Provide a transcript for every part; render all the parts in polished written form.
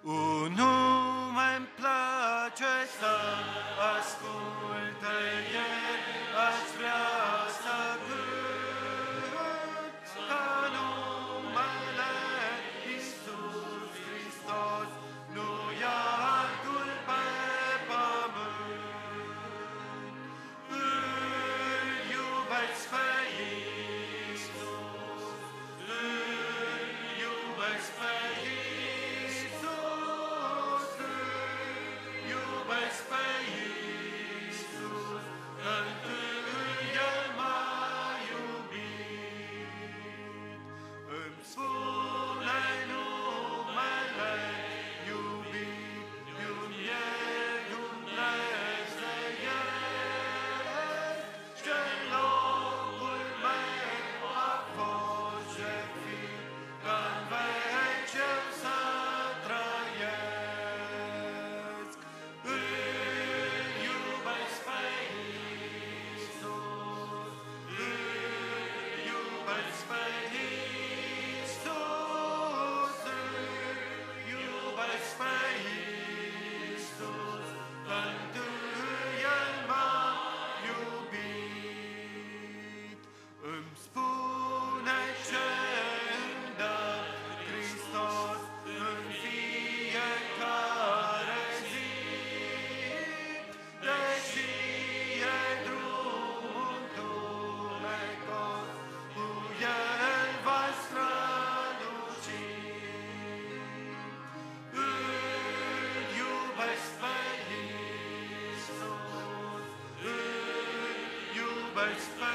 Un nume-mi place să ascult el, aș vrea să cânt ca numele Iisus Hristos, nu e altul pe pământ. Îl iubesc pe Iisus, îl iubesc pe Iisus, îl iubesc pe Iisus, întâi El m-a iubit. Îmi spune numele iubit, mi-e Dumnezeiesc, ce-n locul meu a fost jertfit, ca-n veci eu să trăiesc. Îl iubesc pe Iisus, îl iubesc pe Iisus, îl iubesc pe Iisus, întâi El m-a iubit. Îmi spune ce îmi dă Hristos în fiecare zi, deși e drumul întunecos, cu El va străluci. Îl iubesc pe Iisus, îl iubesc pe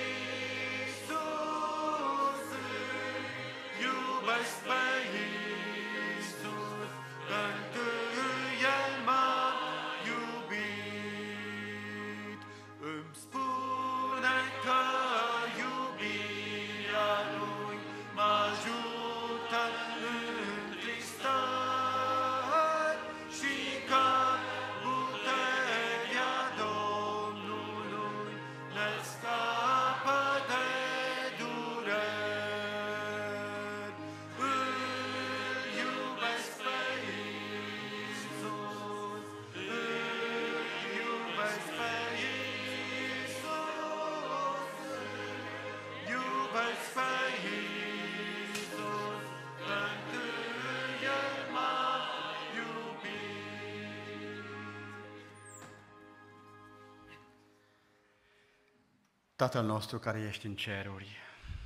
Iisus, îl iubesc pe Iisus, întâi El m-a iubit. Îmi spune că iubirea Lui mă ajută în tristări și că puterea Domnului ne scapă de dureri. Îl iubesc pe Iisus, îl iubesc pe Iisus, îl iubesc pe Iisus, întâi El m-a iubit. Tatăl nostru care ești în ceruri,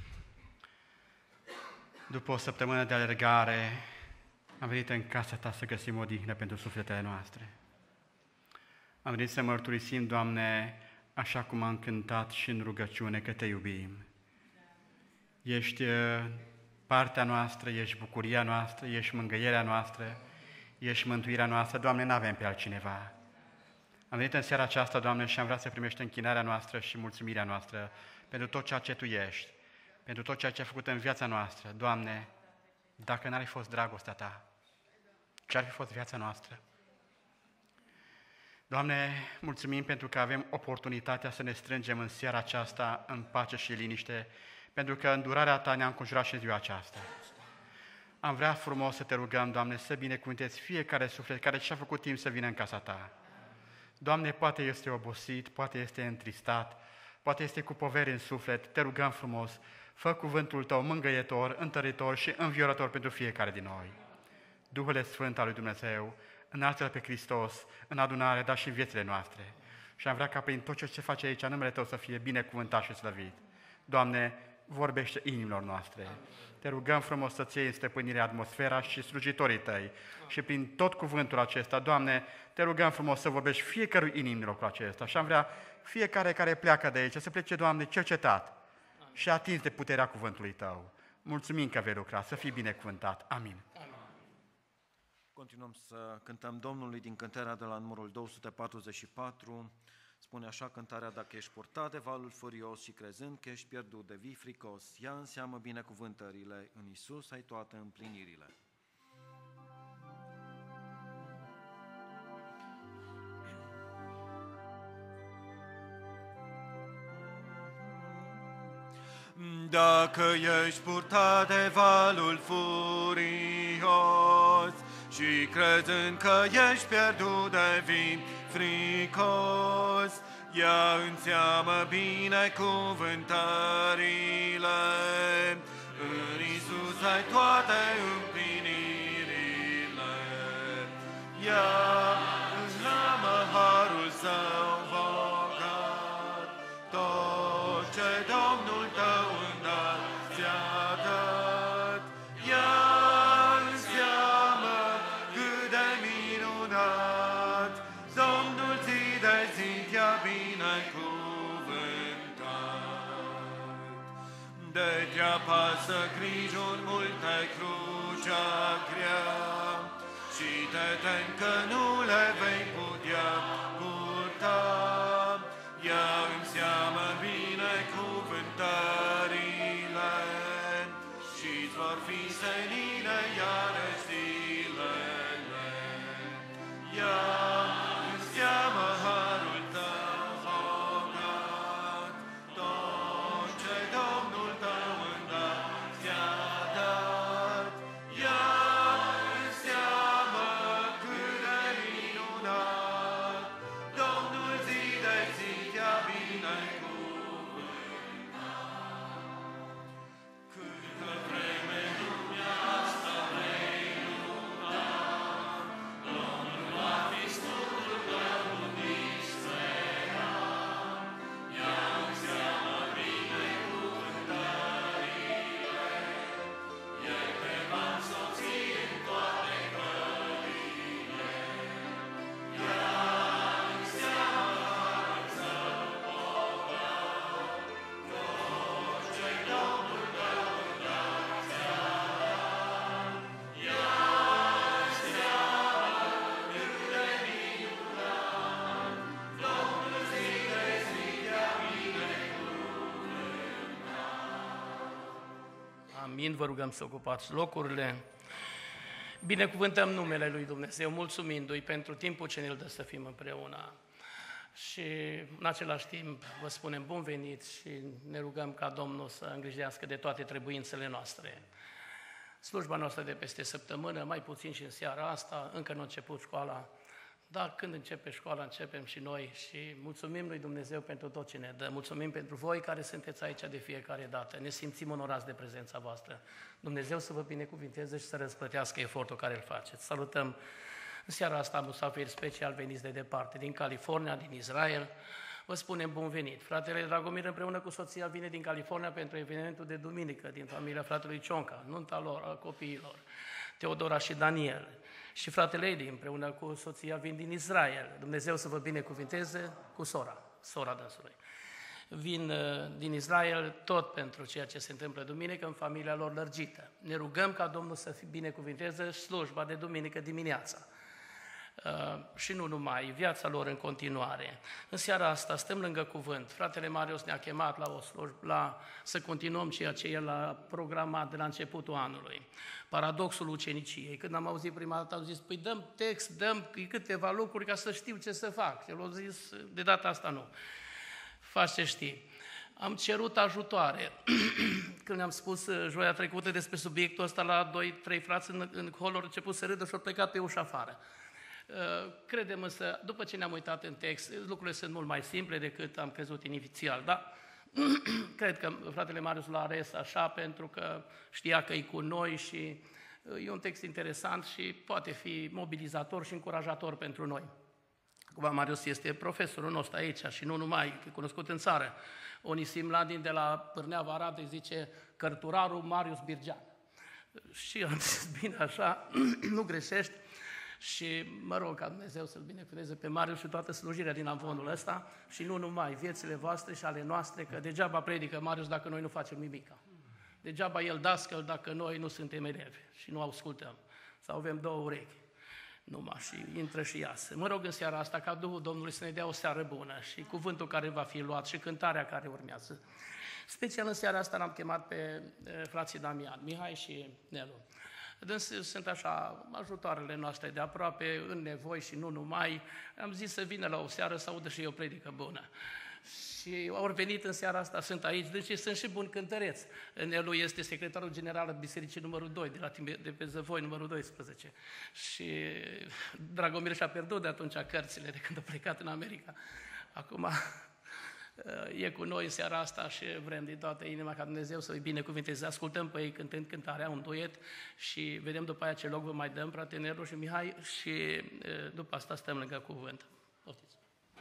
după o săptămână de alergare, am venit în casa Ta să găsim odihnă pentru sufletele noastre. Am venit să mărturisim, Doamne, așa cum am cântat și în rugăciune, că Te iubim. Ești partea noastră, ești bucuria noastră, ești mângâierea noastră, ești mântuirea noastră. Doamne, n-avem pe altcineva. Am venit în seara aceasta, Doamne, și am vrea să primești închinarea noastră și mulțumirea noastră pentru tot ceea ce Tu ești, pentru tot ceea ce ai făcut în viața noastră. Doamne, dacă n-ar fi fost dragostea Ta, ce-ar fi fost viața noastră? Doamne, mulțumim pentru că avem oportunitatea să ne strângem în seara aceasta în pace și liniște, pentru că îndurarea Ta ne-a înconjurat și în ziua aceasta. Am vrea frumos să Te rugăm, Doamne, să binecuvântezi fiecare suflet care și-a făcut timp să vină în casa Ta. Doamne, poate este obosit, poate este întristat, poate este cu poveri în suflet. Te rugăm frumos, fă cuvântul Tău mângâietor, întăritor și înviorător pentru fiecare din noi. Duhule Sfânt al lui Dumnezeu, înalță-L pe Hristos în adunare, dar și în viețile noastre. Și am vrea ca prin tot ce face aici, numele Tău să fie binecuvântat și slăvit. Doamne, vorbește inimilor noastre. Te rugăm frumos să-ți iei în stăpânire atmosfera și slujitorii Tăi. Și prin tot cuvântul acesta, Doamne, te rugăm frumos să vorbești fiecărui inimilor cu acesta. Și am vrea fiecare care pleacă de aici să plece, Doamne, cercetat și atins de puterea cuvântului Tău. Mulțumim că vei lucra, să fii binecuvântat. Amin. Continuăm să cântăm Domnului din cântarea de la numărul 244. Spune așa cântarea: dacă ești purtat de valul furios și crezând că ești pierdut de vii fricos, ia în seamă binecuvântările, în Iisus ai toate împlinirile. Dacă ești purtat de valul furios și și crezând că ești pierdut de vin fricos, ia în seamă binecuvântările. În Iisus ai toate împlinirile, ia în seamă harul său bogat, tot ce Domnul tău îndată ți-a dat. Ia în seamă cât de minunat, Domnul zi de zi te-a binecuvântat. De te apasă grijul multe crucea grea, și te tem că nu le vei putea purta. Ia în seamă binecuvântările, și-ți vor fi senine iarăși zilele. Ia în seamă harul tău bogat, tot ce Domnul tău îndată ți-a dat. Ia în seamă cât de minunat, Domnul zi de zi te-a binecuvântat. Câtă vreme lumea asta vrei lupta, Domnul va fi scutul tău disperat. Ia în seamă binecuvântările, El te va însoți în toate căile. Ia în seamă harul său bogat, tot ce Domnul tău îndată ți-a dat. Ia în seamă cât de minunat, Domnul zi de zi te-a binecuvântat. Amin, vă rugăm să ocupați locurile. Binecuvântăm numele Lui Dumnezeu, mulțumindu-i pentru timpul ce ne-l dă să fim împreună. Și în același timp vă spunem bun venit și ne rugăm ca Domnul să îngrijească de toate trebuințele noastre. Slujba noastră de peste săptămână, mai puțin și în seara asta, încă nu a început școala, dar când începe școala, începem și noi și mulțumim lui Dumnezeu pentru tot ce ne dă. Mulțumim pentru voi care sunteți aici de fiecare dată. Ne simțim onorați de prezența voastră. Dumnezeu să vă binecuvinteze și să răsplătească efortul care îl faceți. Salutăm în seara asta musafiri special veniți de departe, din California, din Israel. Vă spunem bun venit. Fratele Dragomir împreună cu soția vine din California pentru evenimentul de duminică din familia fratelui Cionca, nunta lor, a copiilor, Teodora și Daniel. Și fratele Edi împreună cu soția vin din Israel. Dumnezeu să vă binecuvinteze cu sora dânsului. Vin din Israel tot pentru ceea ce se întâmplă duminică în familia lor lărgită. Ne rugăm ca Domnul să binecuvinteze slujba de duminică dimineața. Și nu numai, viața lor în continuare. În seara asta stăm lângă cuvânt. Fratele Marius ne-a chemat la o slujbă, să continuăm ceea ce el a programat de la începutul anului. Paradoxul uceniciei. Când am auzit prima dată, am zis, păi dăm text, dăm câteva lucruri ca să știu ce să fac. El a zis, de data asta nu. Faci ce știi. Am cerut ajutoare. Când am spus joia trecută despre subiectul ăsta la 2-3 frați în hol, au început să râdă și au plecat pe ușa afară. Credem însă, după ce ne-am uitat în text, lucrurile sunt mult mai simple decât am crezut inițial, dar cred că fratele Marius l-a ales așa pentru că știa că e cu noi și e un text interesant și poate fi mobilizator și încurajator pentru noi. Acum Marius este profesorul nostru aici și nu numai, e cunoscut în țară. Onisim Ladin de la Pârneava Arad zice cărturarul Marius Birgean. Și am zis, bine așa, nu greșești. Și mă rog ca Dumnezeu să-L binecuvânteze pe Marius și toată slujirea din amvonul ăsta și nu numai, viețile voastre și ale noastre, că degeaba predică Marius dacă noi nu facem nimica. Degeaba el dascăl dacă noi nu suntem elevi și nu ascultăm. Sau avem două urechi numai și intră și iasă. Mă rog în seara asta ca Duhul Domnului să ne dea o seară bună și cuvântul care va fi luat și cântarea care urmează. Special în seara asta l-am chemat pe frații Damian, Mihai și Nelu. Sunt așa ajutoarele noastre de aproape, în nevoi și nu numai. Am zis să vină la o seară să audă și eu predică bună. Și au venit în seara asta, sunt aici, deci sunt și bun cântăreț. Nelu este secretarul general al Bisericii numărul 2, de pe Zăvoi, numărul 12. Și Dragomir și-a pierdut de atunci cărțile, de când a plecat în America. Acum e cu noi în seara asta și vrem din toată inima ca Dumnezeu să-i binecuvinteze. Ascultăm pe ei cântând cântarea, un duet, și vedem după aia ce loc vă mai dăm, frate Nelu și Mihai, și după asta stăm lângă cuvânt. Poftiți!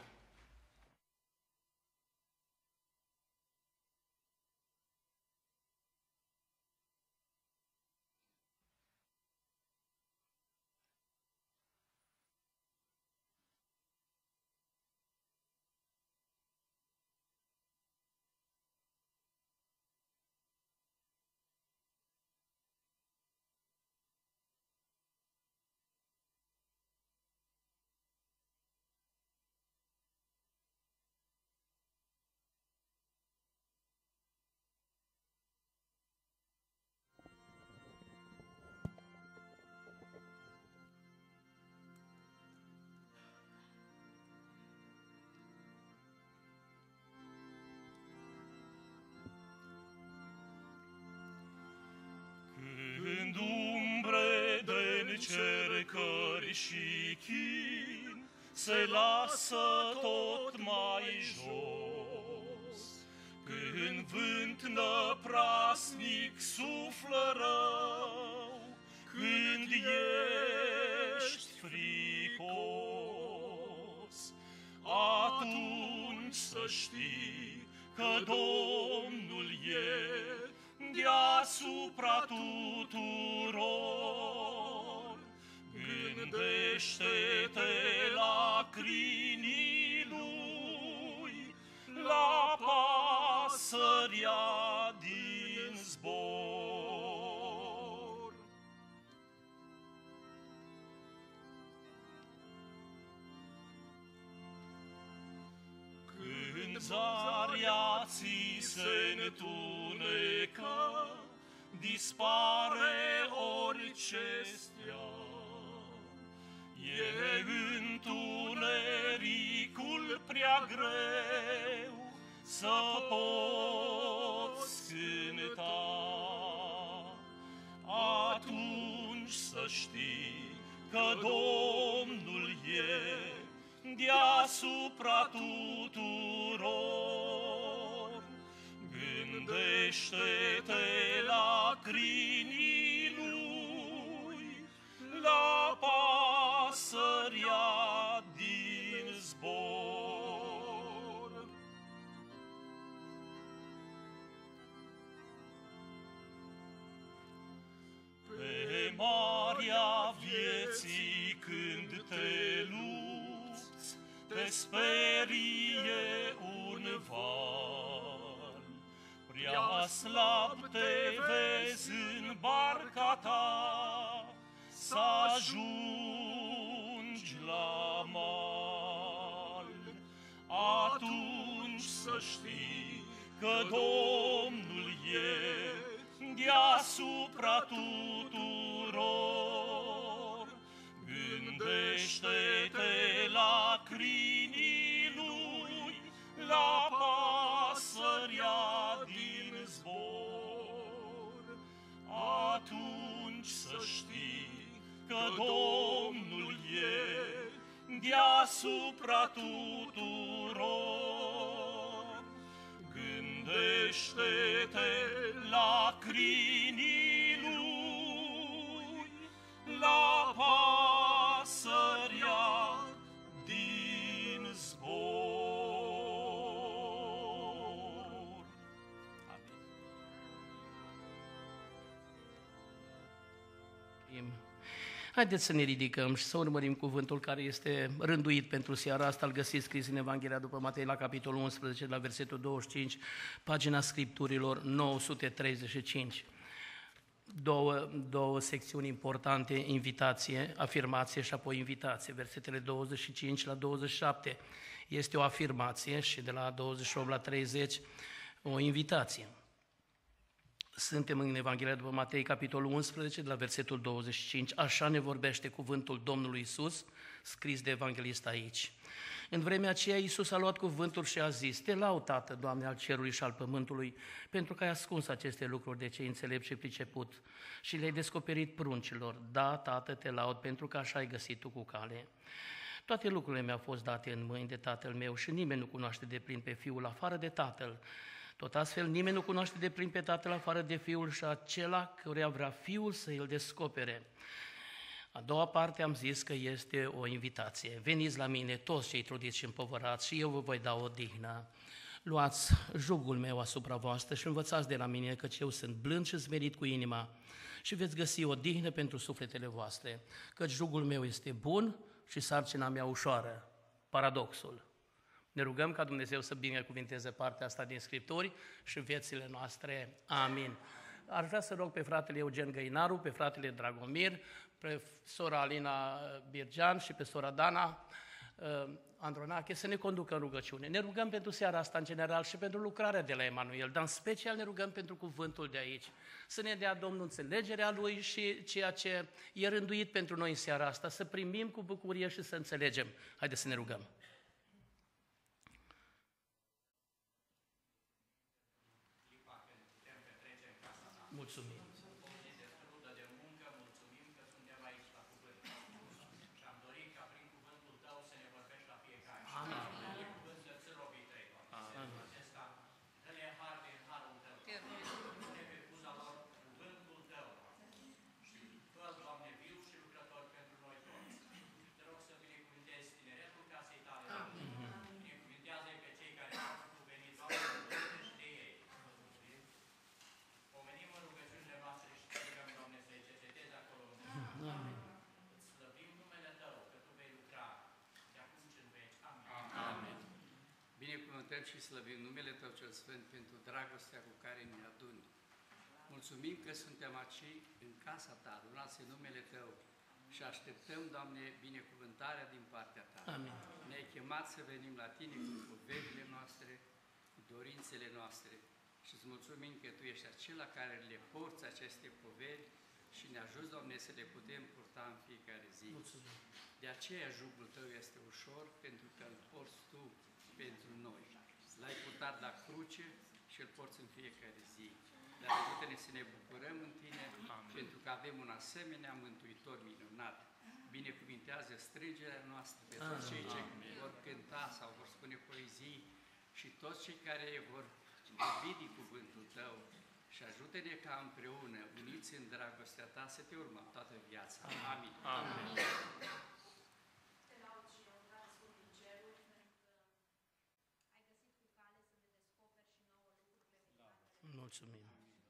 Când umbre de încercări și chin se lasă tot mai jos, când vânt năprasnic suflă rău, când ești fricos, atunci să știi că Domnul e deasupra tuturor. Gândește-te la crinii Lui, la pasărea din zbor. Când zarea ți se întunecă, dispare orice stea. E întunericul prea greu să poți cânta. Atunci să știi că Domnul e deasupra tuturor. Gândește-te la crinii Lui, la pasărea din zbor. Pe marea vieții când te lupți, te sperie un val. Prea slab te vezi în barca ta, să ajungi la mal. Atunci să știi că Domnul e deasupra tuturor. Gândește-te la crinii Lui, la pasărea din zbor. Atunci să știi că Domnul e deasupra tuturor. Gândește-te la crinii Lui, la pasărea din zbor. Amin. Haideți să ne ridicăm și să urmărim cuvântul care este rânduit pentru seara asta. Îl găsiți scris în Evanghelia după Matei la capitolul 11, la versetul 25, pagina Scripturilor 935. Două secțiuni importante, invitație, afirmație și apoi invitație. Versetele 25 la 27 este o afirmație și de la 28 la 30 o invitație. Suntem în Evanghelia după Matei, capitolul 11, de la versetul 25. Așa ne vorbește cuvântul Domnului Iisus, scris de evanghelist aici. În vremea aceea Iisus a luat cuvântul și a zis: Te laud, Tată, Doamne, al cerului și al pământului, pentru că ai ascuns aceste lucruri de cei înțelepți și priceput și le-ai descoperit pruncilor. Da, Tată, te laud, pentru că așa ai găsit tu cu cale. Toate lucrurile mi-au fost date în mâini de Tatăl meu și nimeni nu cunoaște deplin pe Fiul afară de Tatăl. Tot astfel, nimeni nu cunoaște deplin pe Tatăl afară de Fiul și acela căruia vrea Fiul să îl descopere. A doua parte am zis că este o invitație. Veniți la mine toți cei trudiți și împovărați și eu vă voi da odihnă. Luați jugul meu asupra voastră și învățați de la mine, căci eu sunt blând și smerit cu inima și veți găsi odihnă pentru sufletele voastre, căci jugul meu este bun și sarcina mea ușoară. Paradoxul. Ne rugăm ca Dumnezeu să binecuvinteze partea asta din Scripturi și viețile noastre. Amin. Aș vrea să rog pe fratele Eugen Găinaru, pe fratele Dragomir, pe sora Alina Birgean și pe sora Dana Andronache să ne conducă în rugăciune. Ne rugăm pentru seara asta în general și pentru lucrarea de la Emanuel, dar în special ne rugăm pentru cuvântul de aici. Să ne dea Domnul înțelegerea Lui și ceea ce e rânduit pentru noi în seara asta, să primim cu bucurie și să înțelegem. Haideți să ne rugăm. Mulțumim. Binecuvântăm și slăvim numele Tău cel Sfânt pentru dragostea cu care ne aduni. Mulțumim că suntem aici în casa Ta, adunați în numele Tău și așteptăm, Doamne, binecuvântarea din partea Ta. Amin. Ne-ai chemat să venim la Tine cu poverile noastre, cu dorințele noastre și îți mulțumim că Tu ești acela care le porți aceste poveri și ne ajuți, Doamne, să le putem purta în fiecare zi. Mulțumim. De aceea jugul Tău este ușor, pentru că îl porți Tu pentru noi. L-ai purtat la cruce și îl porți în fiecare zi. Dar ajută-ne să ne bucurăm în Tine, pentru că avem un asemenea Mântuitor minunat. Binecuvintează strângerea noastră pe toți cei ce vor cânta sau vor spune poezii și toți cei care vor vorbi din cuvântul Tău și ajută-ne ca împreună, uniți în dragostea Ta, să Te urmăm toată viața. Amin. Amin. Mulțumim.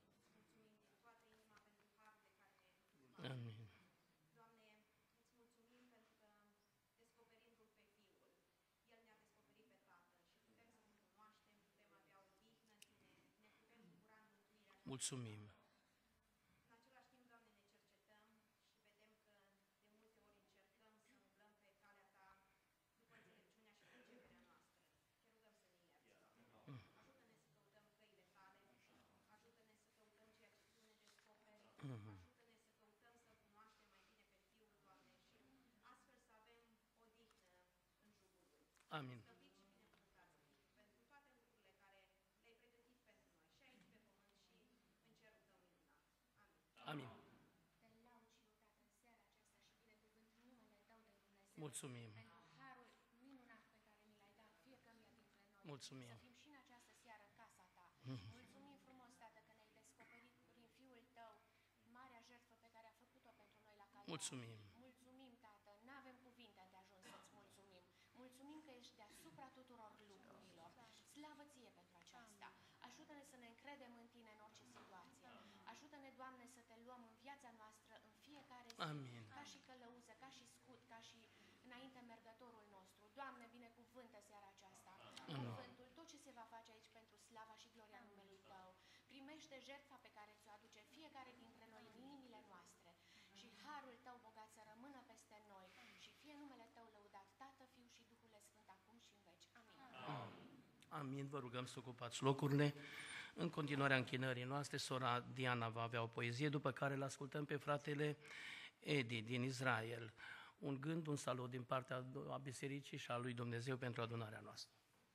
Amin. Doamne, îți mulțumim pentru că, descoperindu-L pe Fiul, El ne-a descoperit pe Tatăl și putem să-L cunoaștem, putem avea odihnă în Tine, ne putem bucura în mântuirea Ta. Mulțumim. În același timp, Doamne, ne cercetăm și vedem că de multe ori încercăm să umblăm pe calea Ta după înțelepciunea și priceperea noastră. Te rugăm să ne ierți, Doamne. Ajută-ne să căutăm căile Tale, ajută-ne să căutăm ceea ce Tu ne descoperi, ajută-ne să căutăm să cunoaștem mai bine pe Fiul, Doamne, și astfel să avem odihnă în jugul Lui. Amin. Slăvit și binecuvântat să fii pentru toate lucrurile care le-ai pregătit pentru noi, și aici pe pământ și în cerul Tău minunat. Amin. Amin. Te laud și eu, Tată, în seara aceasta și binecuvânt numele Tău de Dumnezeu. Mulțumim. Pentru harul minunat pe care ni l-ai dat fiecăruia dintre noi. Mulțumim. Să fim și în această seară în casa Ta. Mulțumim frumos, Tată, că ne-ai descoperit prin Fiul Tău marea jertfă pe care a făcut-o pentru noi la Calvar. Mulțumim. Mulțumim, Tată, n-avem cuvinte de ajuns să-ți mulțumim. Mulțumim că ești deasupra tuturor lucrurilor. Slavă Ție pentru aceasta. Ajută-ne să ne încredem în Tine în orice situație. Ajută-ne, Doamne, să Te luăm în viața noastră în fiecare zi. Amin. Ca și călăuză, ca și scut, ca și înainte mergătorul nostru. Doamne, binecuvântă seara aceasta. Cuvântul, tot ce se va face aici pentru slava și gloria numelui Tău. Primește jertfa pe care ți-o aduce fiecare dintre noi în inimile noastre. Și harul Tău bogat să rămână peste noi. Și fie numele Tău lăudat, Tată, Fiu și Duhul Sfânt, acum și în veci. Amin. Amin. Vă rugăm să ocupați locurile. În continuarea închinării noastre, sora Diana va avea o poezie, după care îl ascultăm pe fratele Edi din Israel. Un gând, un salut din partea a Bisericii și a lui Dumnezeu pentru adunarea noastră.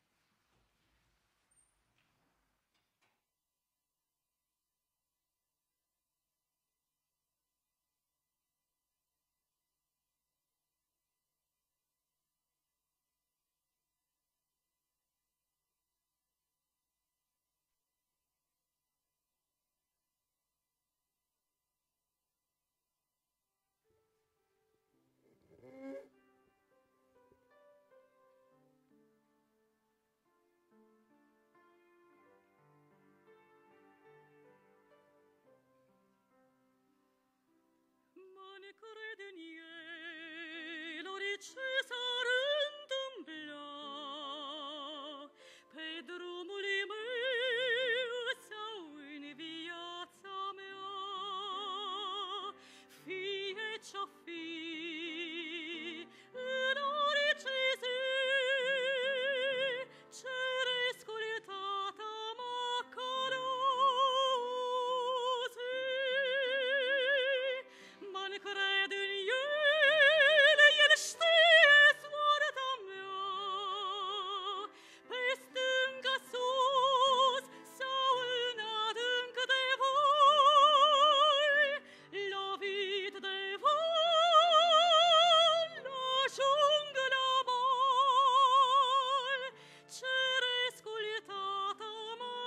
Ne cred în el, orice s-ar întâmpla, pe drumul meu sau în viața mea, fie ce-o fi, în orice zi, cerescul Tata mă călăuzi. Mă cred în el, el știe soarta mea, pe stânga sus sau în adânc de voi, lovit de voi, ajung la mal, cerescul Tata mă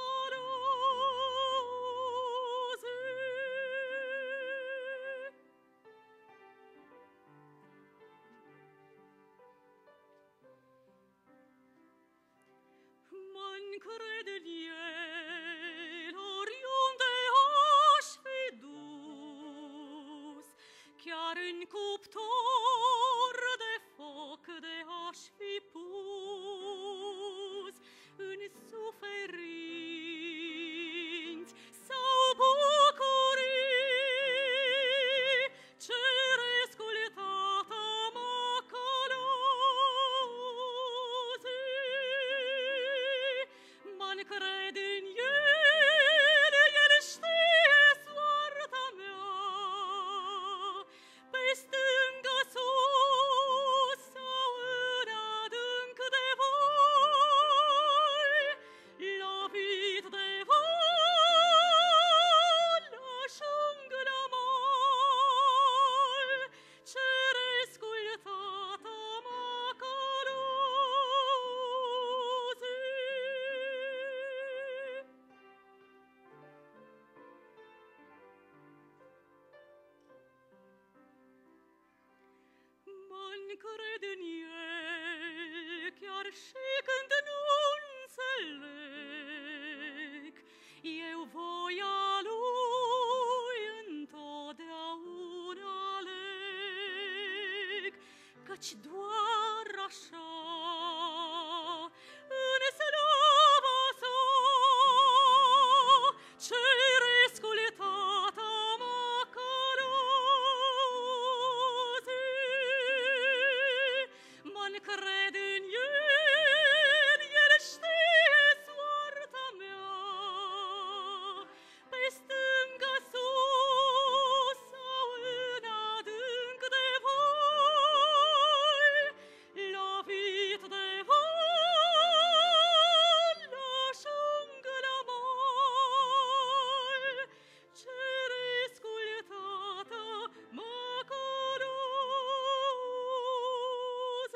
călăuzi. Mă încred în el, oriunde aș fi dus, chiar în cuptor de foc de aș fi pus, în suferinți sau bucurii, cerescul Tata mă călăuzi. Mă încred în el, el știe soarta mea, pe stânga sus sau în adânc de voi, lovit de voi, ajung la mal, cerescul Tata mă călăuzi. Mă încred în el, chiar și când nu înțeleg, eu voia lui întotdeauna aleg, căci doar așa, în slava sa, cerescul Tata mă călăuzi. Mă încred în el, el știe soarta mea, pe stânga sus sau în adânc de voi, lovit de voi, ajung la mal, cerescul Tata mă călăuzi.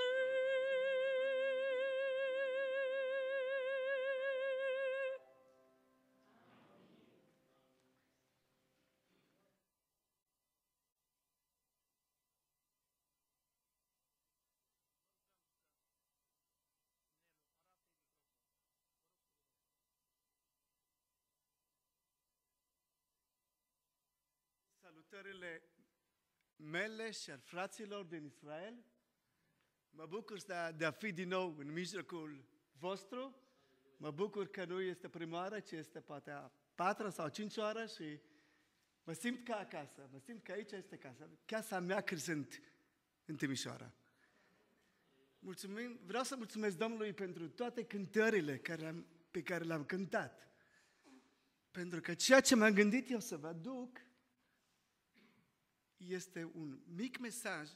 Salutările mele și al fraților din Israel. Mă bucur de a fi din nou în mijlocul vostru. Mă bucur că nu este prima oară, ci este poate a patra sau a cincea oară și mă simt ca acasă. Mă simt că aici este casa mea când sunt în Timișoara. Vreau să mulțumesc Domnului pentru toate cântările pe care le-am cântat. Pentru că ceea ce m-am gândit eu să vă aduc este un mic mesaj.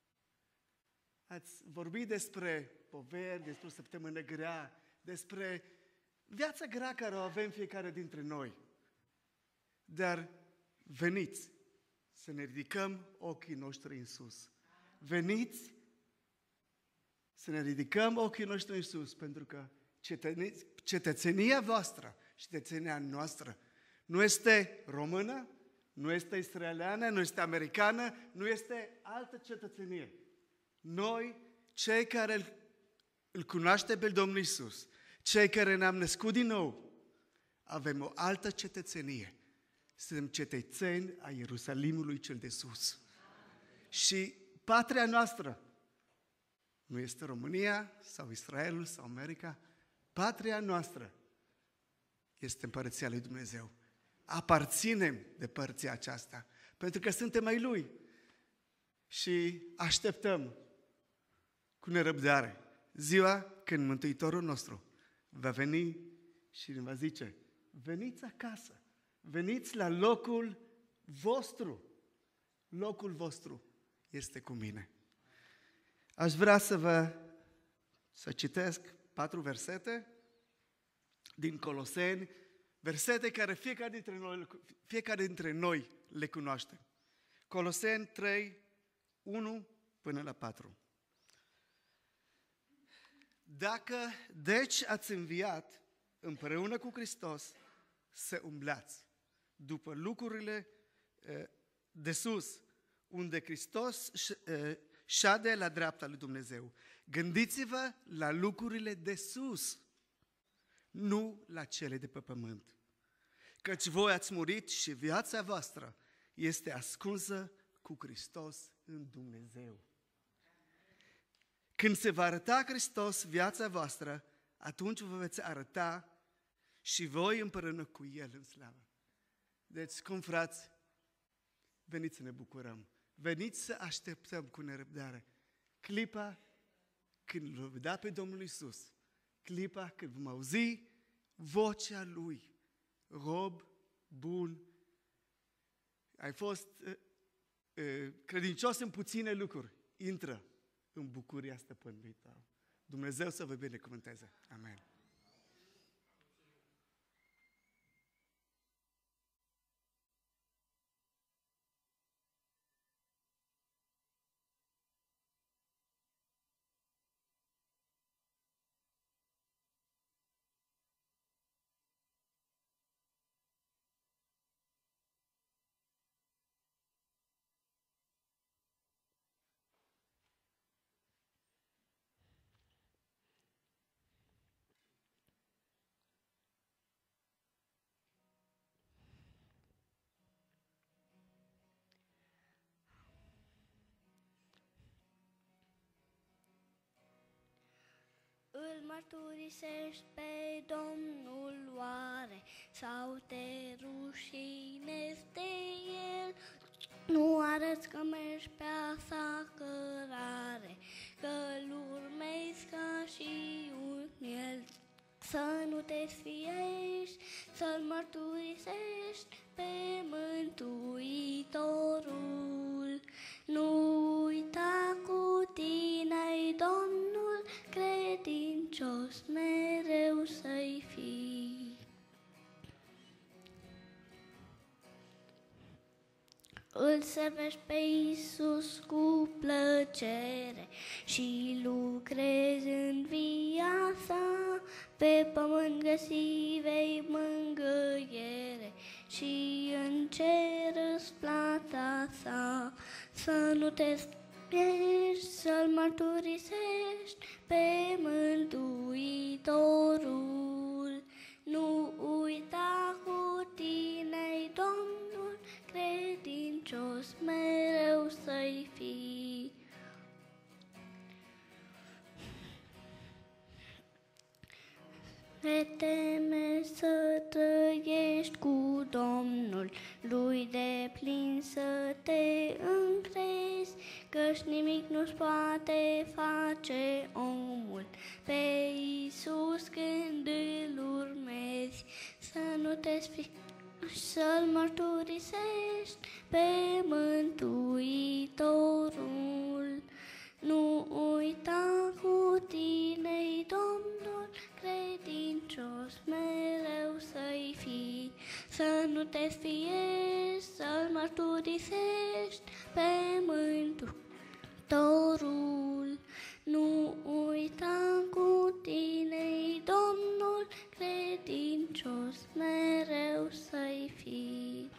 Ați vorbit despre poveri, despre o săptămână grea, despre viața grea care o avem fiecare dintre noi. Dar veniți să ne ridicăm ochii noștri în sus. Veniți să ne ridicăm ochii noștri în sus, pentru că cetățenia voastră și cetățenia noastră nu este română, nu este israeliană, nu este americană, nu este altă cetățenie. Noi, cei care îl cunoaște pe Domnul Iisus, cei care ne-am născut din nou, avem o altă cetățenie. Suntem cetățeni a Ierusalimului cel de sus. Și patria noastră nu este România sau Israelul sau America. Patria noastră este Împărăția lui Dumnezeu. Aparținem de părția aceasta, pentru că suntem ai Lui. Și așteptăm cu nerăbdare ziua când Mântuitorul nostru va veni și ne va zice: veniți acasă, veniți la locul vostru. Locul vostru este cu mine. Aș vrea să citesc 4 versete din Coloseni, versete care fiecare dintre noi le cunoaște. Coloseni 3, 1 până la 4. Dacă deci ați înviat împreună cu Hristos, să umblați după lucrurile de sus, unde Hristos șade la dreapta lui Dumnezeu. Gândiți-vă la lucrurile de sus, nu la cele de pe pământ. Căci voi ați murit și viața voastră este ascunsă cu Hristos în Dumnezeu. Când se va arăta Hristos viața voastră, atunci vă veți arăta și voi împreună cu El în slavă. Deci, cum frați, veniți să ne bucurăm. Veniți să așteptăm cu nerăbdare clipa când îl vom vedea pe Domnul Iisus, clipa când vom auzi vocea Lui. Rob bun, ai fost credincios în puține lucruri, intră în bucuria stăpânului tău. Dumnezeu să vă binecuvânteze. Amen. Îl mărturisești pe Domnul oare sau te rușinezi de El? Nu arăți că mergi pe a sa cărare, că îl urmezi ca și un El. Să nu te sfiești, să-L mărturisești pe Mântuitorul. Nu uita, cu tine-i Domnul, credincios mereu să-i fii. Îl servești pe Iisus cu plăcere și lucrezi în viața, pe pământ găsi vei mângâiere și în cer răsplata sa. Să nu te spiești, să-L mărturisești pe Mântuitorul. Nu uita, cu tine-i Domnul, credincios mereu să-i fii. Te teme să trăiești cu Domnul, Lui de plin să te încrezi, căci nimic nu-ți poate face omul pe Iisus când îl urmezi. Să nu te sfi, să-L mărturisești pe Mântuitorul. Nu uita cu tine-i Domnul, credincios mereu să-i fii. Să nu te sfiești, să-L mărturisești pe Mântuitorul. Nu uita cu tine-i Domnul, credincios mereu să-i fii.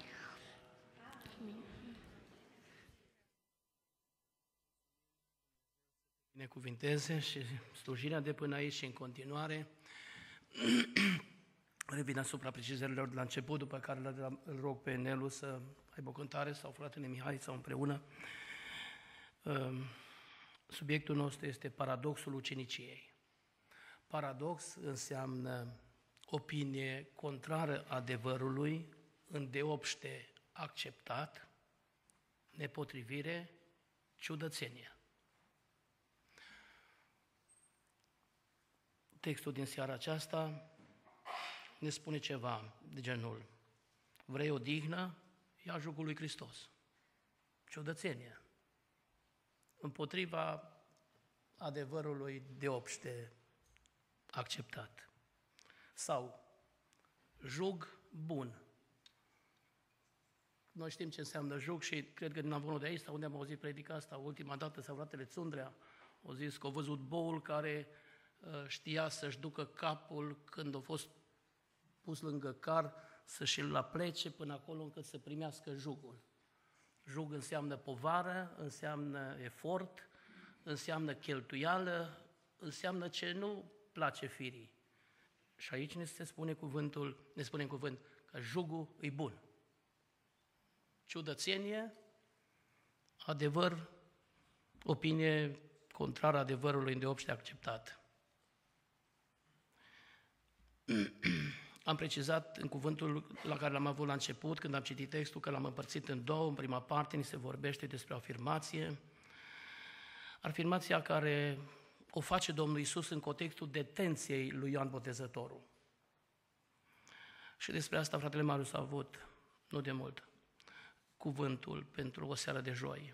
Binecuvinteze și slujirea de până aici și în continuare. Revin asupra precizărilor de la început, după care îl rog pe Nelu să aibă o cântare sau fratele Mihai sau împreună. Subiectul nostru este paradoxul uceniciei. Paradox înseamnă opinie contrară adevărului, îndeopște acceptat, nepotrivire, ciudățenie. Textul din seara aceasta ne spune ceva de genul: vrei odihnă? Ia jugul lui Hristos. Ciudățenie. Împotriva adevărului deopște acceptat. Sau jug bun. Noi știm ce înseamnă jug și cred că din Avonul de aici, sau unde am auzit predica asta, ultima dată, sau fratele Țundrea, au zis că au văzut boul care știa să-și ducă capul când a fost pus lângă car, să și-l aplece până acolo încât să primească jugul. Jug înseamnă povară, înseamnă efort, înseamnă cheltuială, înseamnă ce nu place firii. Și aici ne spune în cuvânt că jugul e bun. Ciudățenie, adevăr, opinie contrară adevărului îndeopște acceptat. Am precizat în cuvântul la care l-am avut la început, când am citit textul, că l-am împărțit în două. În prima parte ni se vorbește despre o afirmație. Afirmația care o face Domnul Iisus în contextul detenției lui Ioan Botezătorul. Și despre asta fratele Marius a avut, nu de mult, cuvântul pentru o seară de joi.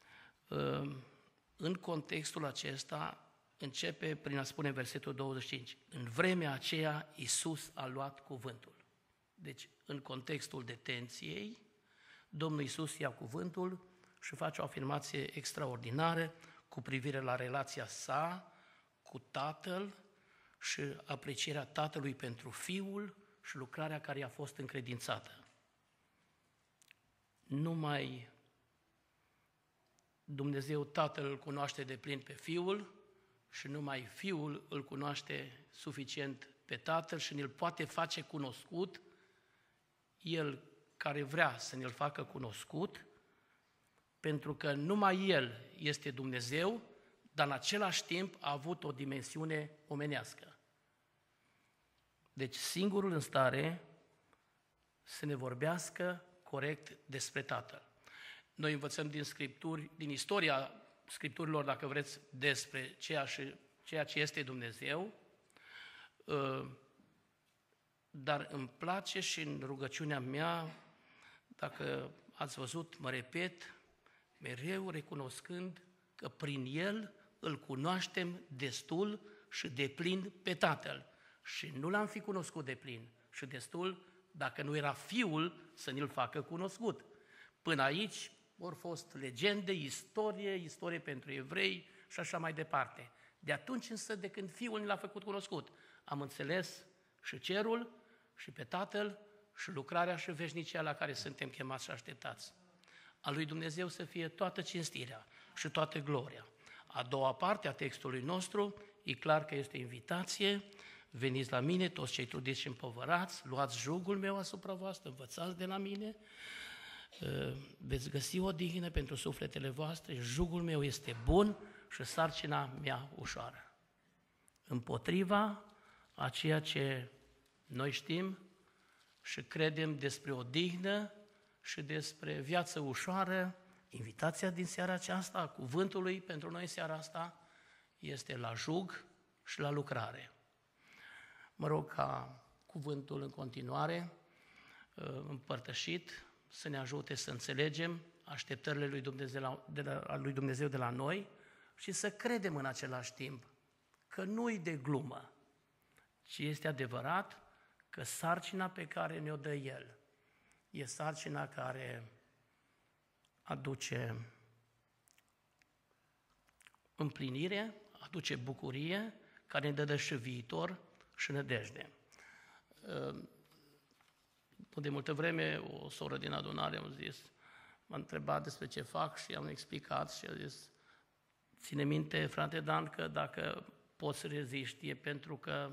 În contextul acesta începe prin a spune versetul 25. În vremea aceea Iisus a luat cuvântul. Deci, în contextul detenției, Domnul Iisus ia cuvântul și face o afirmație extraordinară cu privire la relația sa cu Tatăl și aprecierea Tatălui pentru Fiul și lucrarea care i-a fost încredințată. Numai Dumnezeu Tatăl îl cunoaște de plin pe Fiul și numai Fiul îl cunoaște suficient pe Tatăl și ne-l poate face cunoscut, El care vrea să ne-l facă cunoscut, pentru că numai El este Dumnezeu, dar în același timp a avut o dimensiune omenească. Deci singurul în stare să ne vorbească corect despre Tatăl. Noi învățăm din Scripturi, din istoria Scripturilor, dacă vreți, despre ceea ce este Dumnezeu, dar îmi place și în rugăciunea mea, dacă ați văzut, mă repet, mereu recunoscând că prin El îl cunoaștem destul și deplin pe Tatăl. Și nu l-am fi cunoscut deplin și destul dacă nu era Fiul să ne-l facă cunoscut. Până aici ori fost legende, istorie pentru evrei și așa mai departe. De atunci însă, de când Fiul ne l-a făcut cunoscut, am înțeles și cerul, și pe Tatăl, și lucrarea și veșnicia la care suntem chemați și așteptați. A lui Dumnezeu să fie toată cinstirea și toată gloria. A doua parte a textului nostru, e clar că este invitație: veniți la mine, toți cei trudiți și împovărați, luați jugul meu asupra voastră, învățați de la mine, veți găsi o odihnă pentru sufletele voastre, jugul meu este bun și sarcina mea ușoară. Împotriva a ceea ce noi știm și credem despre odihnă și despre viață ușoară, invitația din seara aceasta, a cuvântului pentru noi în seara asta, este la jug și la lucrare. Mă rog ca cuvântul în continuare împărtășit, să ne ajute să înțelegem așteptările lui Dumnezeu de la noi și să credem în același timp că nu-i de glumă, ci este adevărat că sarcina pe care ne-o dă El e sarcina care aduce împlinire, aduce bucurie, care ne dă și viitor și nădejde. De multă vreme, o soră din adunare m-a întrebat despre ce fac și am explicat și a zis: ține minte, frate Dan, că dacă poți să reziști, e pentru că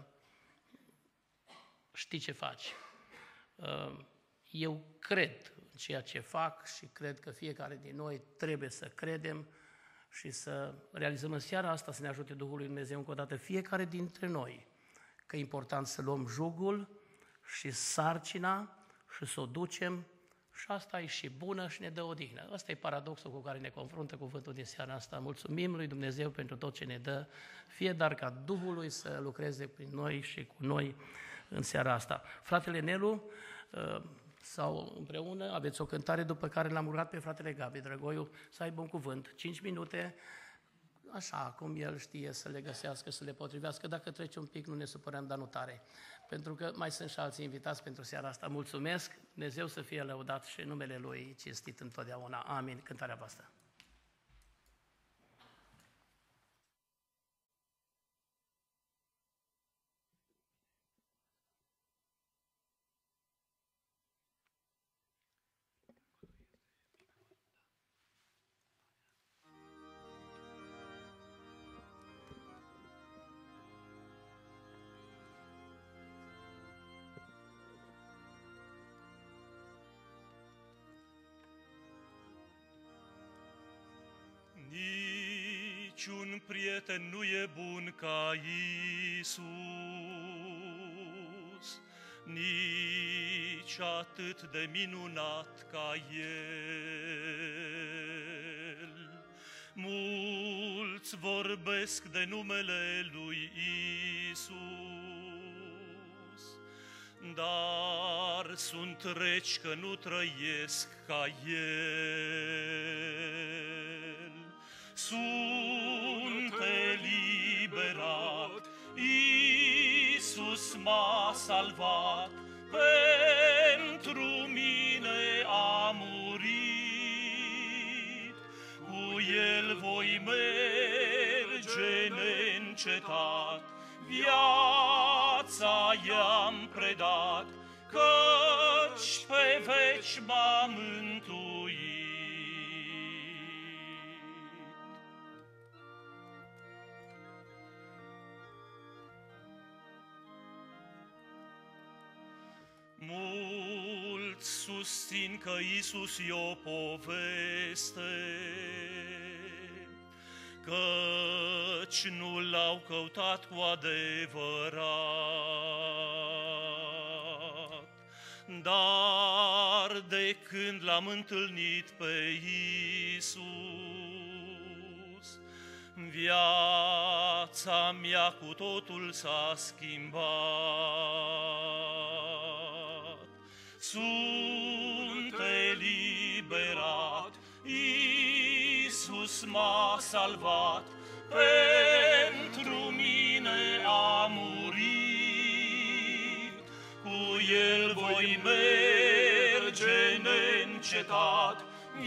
știi ce faci. Eu cred în ceea ce fac și cred că fiecare din noi trebuie să credem și să realizăm în seara asta, să ne ajute Duhul lui Dumnezeu încă o dată fiecare dintre noi, că e important să luăm jugul și sarcina și să o ducem și asta e și bună și ne dă odihnă. Ăsta e paradoxul cu care ne confruntă cuvântul din seara asta. Mulțumim lui Dumnezeu pentru tot ce ne dă, fie dar ca Duhului să lucreze prin noi și cu noi în seara asta. Fratele Nelu, sau împreună aveți o cântare după care l-am rugat pe fratele Gabi Drăgoiu să aibă un cuvânt, 5 minute, așa cum el știe să le găsească, să le potrivească. Dacă trece un pic, nu ne supărăm, dar nu tare. Pentru că mai sunt și alții invitați pentru seara asta. Mulțumesc, Dumnezeu să fie lăudat și numele Lui cinstit întotdeauna. Amin. Cântarea voastră. Niciun prieten nu e bun ca Iisus, nici atât de minunat ca El. Mulți vorbesc de numele lui Iisus, dar sunt reci că nu trăiesc ca El. Sunt eliberat, Iisus m-a salvat, pentru mine a murit. Cu El voi merge neîncetat, viața i-am predat, căci pe veci m-a mântuit. Mulți susțin că Iisus e o poveste, căci nu l-au căutat cu adevărat. Dar de când l-am întâlnit pe Iisus, viața mea cu totul s-a schimbat. Sunt eliberat, Iisus m-a salvat, pentru mine a murit. Cu El voi merge neîncetat,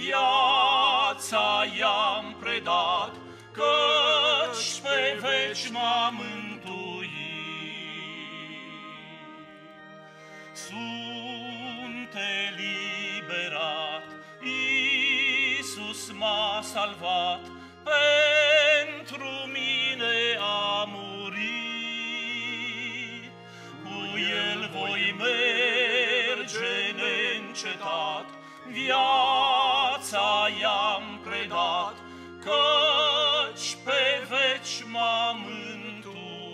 viața i-am predat, căci pe veci m-a mântuit. Sunt eliberat, Iisus m-a salvat, pentru mine a murit. Cu El voi merge neîncetat, viața i-am predat, căci pe veci m-a mântuit.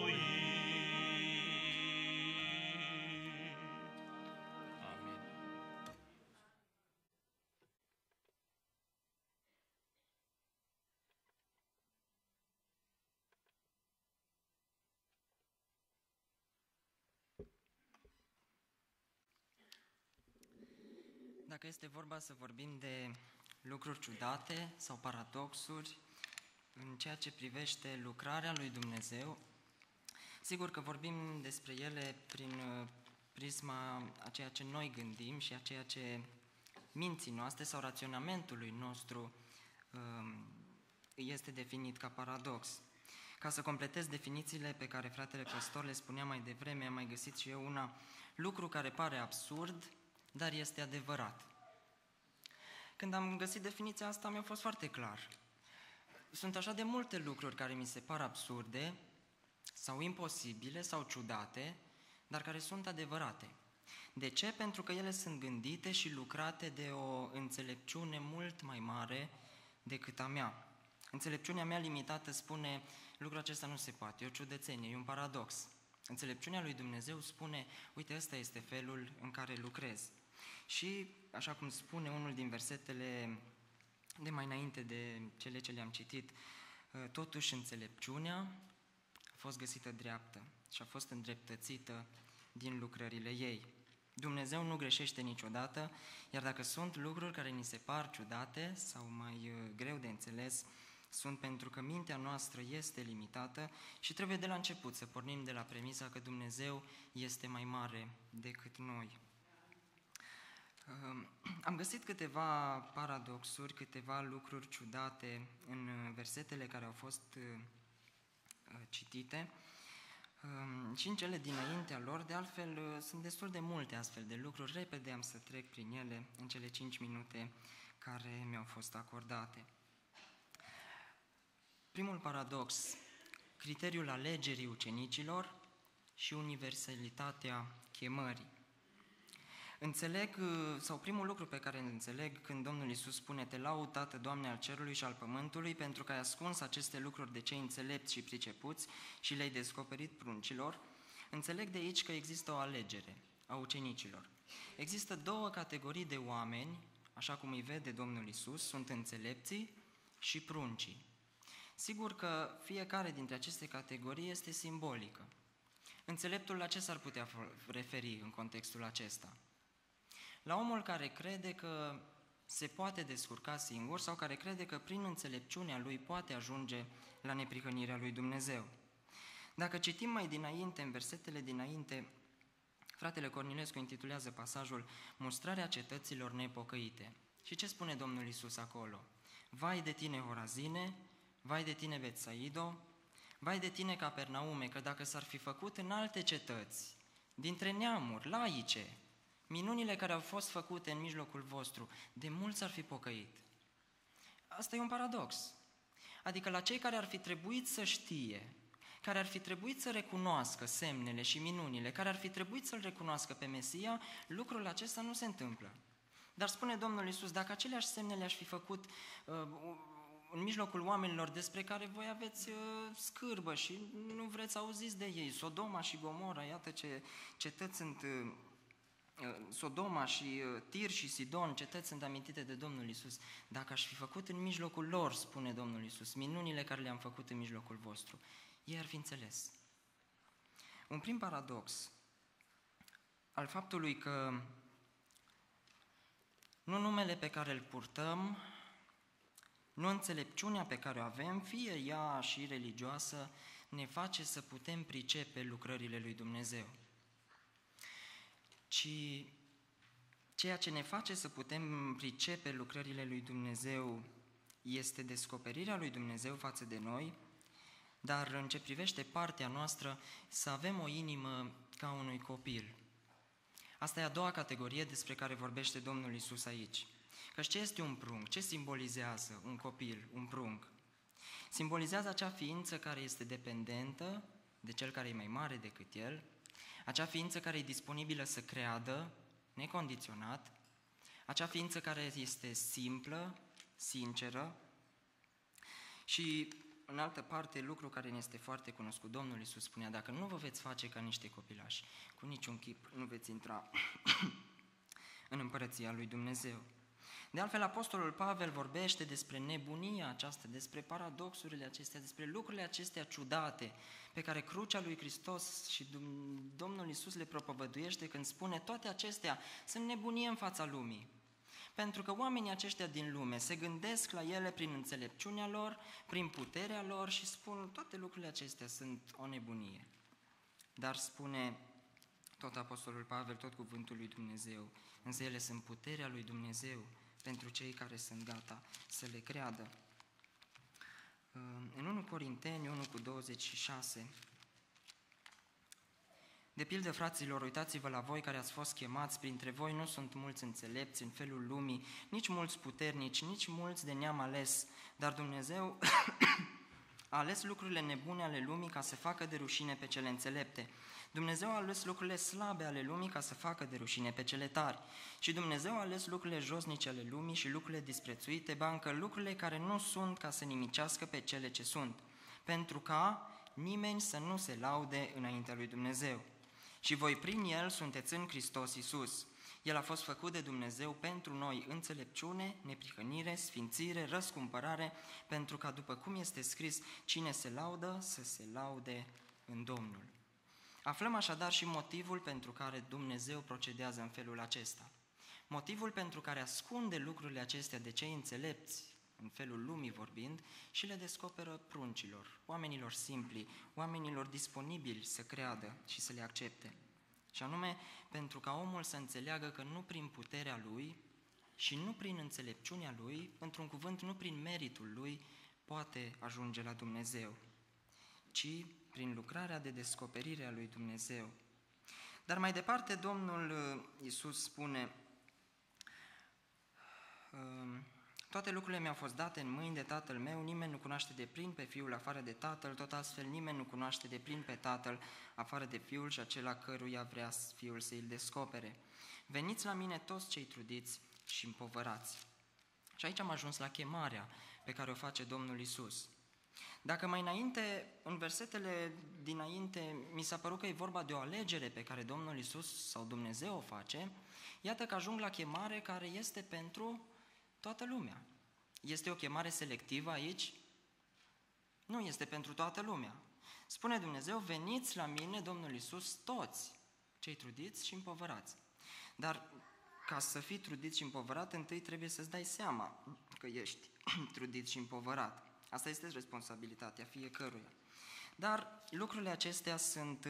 Amin. Dacă este vorba să vorbim de lucruri ciudate sau paradoxuri în ceea ce privește lucrarea lui Dumnezeu, sigur că vorbim despre ele prin prisma a ceea ce noi gândim și a ceea ce minții noastre sau raționamentului nostru este definit ca paradox. Ca să completez definițiile pe care fratele păstor le spunea mai devreme, am mai găsit și eu una: lucru care pare absurd, dar este adevărat. Când am găsit definiția asta, mi-a fost foarte clar. Sunt așa de multe lucruri care mi se par absurde sau imposibile sau ciudate, dar care sunt adevărate. De ce? Pentru că ele sunt gândite și lucrate de o înțelepciune mult mai mare decât a mea. Înțelepciunea mea limitată spune: lucrul acesta nu se poate, e o ciudățenie, e un paradox. Înțelepciunea lui Dumnezeu spune: uite, ăsta este felul în care lucrez. Și, așa cum spune unul din versetele de mai înainte de cele ce le-am citit, totuși înțelepciunea a fost găsită dreaptă și a fost îndreptățită din lucrările ei. Dumnezeu nu greșește niciodată, iar dacă sunt lucruri care ni se par ciudate sau mai greu de înțeles, sunt pentru că mintea noastră este limitată și trebuie de la început să pornim de la premisa că Dumnezeu este mai mare decât noi. Am găsit câteva paradoxuri, câteva lucruri ciudate în versetele care au fost citite și în cele dinaintea lor. De altfel, sunt destul de multe astfel de lucruri. Repede am să trec prin ele în cele 5 minute care mi-au fost acordate. Primul paradox: criteriul alegerii ucenicilor și universalitatea chemării. Înțeleg, sau primul lucru pe care îl înțeleg când Domnul Iisus spune: te laud, Tată, Doamne al cerului și al pământului, pentru că ai ascuns aceste lucruri de cei înțelepți și pricepuți și le-ai descoperit pruncilor, înțeleg de aici că există o alegere a ucenicilor. Există două categorii de oameni, așa cum îi vede Domnul Iisus, sunt înțelepții și pruncii. Sigur că fiecare dintre aceste categorii este simbolică. Înțeleptul la ce s-ar putea referi în contextul acesta? La omul care crede că se poate descurca singur sau care crede că prin înțelepciunea lui poate ajunge la neprihănirea lui Dumnezeu. Dacă citim mai dinainte, în versetele dinainte, fratele Cornilescu intitulează pasajul Mustrarea cetăților nepocăite. Și ce spune Domnul Iisus acolo? Vai de tine, Horazine, vai de tine, Betsaido, vai de tine, Capernaume, că dacă s-ar fi făcut în alte cetăți, dintre neamuri, laice, minunile care au fost făcute în mijlocul vostru, de mult s-ar fi pocăit. Asta e un paradox. Adică la cei care ar fi trebuit să știe, care ar fi trebuit să recunoască semnele și minunile, care ar fi trebuit să-L recunoască pe Mesia, lucrul acesta nu se întâmplă. Dar spune Domnul Iisus: dacă aceleași semne le-aș fi făcut în mijlocul oamenilor despre care voi aveți scârbă și nu vreți să auziți de ei, Sodoma și Gomora, iată ce cetăți sunt, Sodoma și Tir și Sidon, cetăți sunt amintite de Domnul Iisus. Dacă aș fi făcut în mijlocul lor, spune Domnul Iisus, minunile care le-am făcut în mijlocul vostru, ei ar fi înțeles. Un prim paradox al faptului că nu numele pe care îl purtăm, nu înțelepciunea pe care o avem, fie ea și religioasă, ne face să putem pricepe lucrările lui Dumnezeu, ci ceea ce ne face să putem pricepe lucrările lui Dumnezeu este descoperirea lui Dumnezeu față de noi, dar în ce privește partea noastră, să avem o inimă ca unui copil. Asta e a doua categorie despre care vorbește Domnul Iisus aici. Căci ce este un prunc? Ce simbolizează un copil, un prunc? Simbolizează acea ființă care este dependentă de cel care e mai mare decât el, acea ființă care e disponibilă să creadă, necondiționat, acea ființă care este simplă, sinceră și, în altă parte, lucru care ne este foarte cunoscut, Domnul Iisus spunea: dacă nu vă veți face ca niște copilași, cu niciun chip nu veți intra în împărăția lui Dumnezeu. De altfel, Apostolul Pavel vorbește despre nebunia aceasta, despre paradoxurile acestea, despre lucrurile acestea ciudate pe care crucea lui Hristos și Domnul Iisus le propovăduiește când spune: toate acestea sunt nebunie în fața lumii. Pentru că oamenii aceștia din lume se gândesc la ele prin înțelepciunea lor, prin puterea lor și spun toate lucrurile acestea sunt o nebunie. Dar spune tot Apostolul Pavel, tot cuvântul lui Dumnezeu, însă ele sunt puterea lui Dumnezeu pentru cei care sunt gata să le creadă. În 1 Corinteni 1:26, de pildă, fraților, uitați-vă la voi care ați fost chemați, printre voi nu sunt mulți înțelepți în felul lumii, nici mulți puternici, nici mulți de neam ales, dar Dumnezeu a ales lucrurile nebune ale lumii ca să facă de rușine pe cele înțelepte. Dumnezeu a ales lucrurile slabe ale lumii ca să facă de rușine pe cele tari. Și Dumnezeu a ales lucrurile josnice ale lumii și lucrurile disprețuite, ba încă lucrurile care nu sunt, ca să nimicească pe cele ce sunt, pentru ca nimeni să nu se laude înaintea lui Dumnezeu. Și voi prin El sunteți în Hristos Iisus. El a fost făcut de Dumnezeu pentru noi înțelepciune, neprihănire, sfințire, răscumpărare, pentru ca, după cum este scris, cine se laudă, să se laude în Domnul. Aflăm așadar și motivul pentru care Dumnezeu procedează în felul acesta. Motivul pentru care ascunde lucrurile acestea de cei înțelepți, în felul lumii vorbind, și le descoperă pruncilor, oamenilor simpli, oamenilor disponibili să creadă și să le accepte. Și anume, pentru ca omul să înțeleagă că nu prin puterea lui și nu prin înțelepciunea lui, într-un cuvânt, nu prin meritul lui, poate ajunge la Dumnezeu, ci prin lucrarea de descoperire a lui Dumnezeu. Dar mai departe, Domnul Iisus spune: toate lucrurile mi-au fost date în mâini de Tatăl meu, nimeni nu cunoaște deplin pe Fiul afară de Tatăl, tot astfel nimeni nu cunoaște deplin pe Tatăl afară de Fiul și acela căruia vrea Fiul să îl descopere. Veniți la mine toți cei trudiți și împovărați. Și aici am ajuns la chemarea pe care o face Domnul Iisus. Dacă mai înainte, în versetele dinainte, mi s-a părut că e vorba de o alegere pe care Domnul Iisus sau Dumnezeu o face, iată că ajung la chemare care este pentru toată lumea. Este o chemare selectivă aici? Nu, este pentru toată lumea. Spune Dumnezeu: veniți la mine, Domnul Iisus, toți cei trudiți și împovărați. Dar ca să fii trudit și împovărat, întâi trebuie să-ți dai seama că ești trudit și împovărat. Asta este responsabilitatea fiecăruia. Dar lucrurile acestea sunt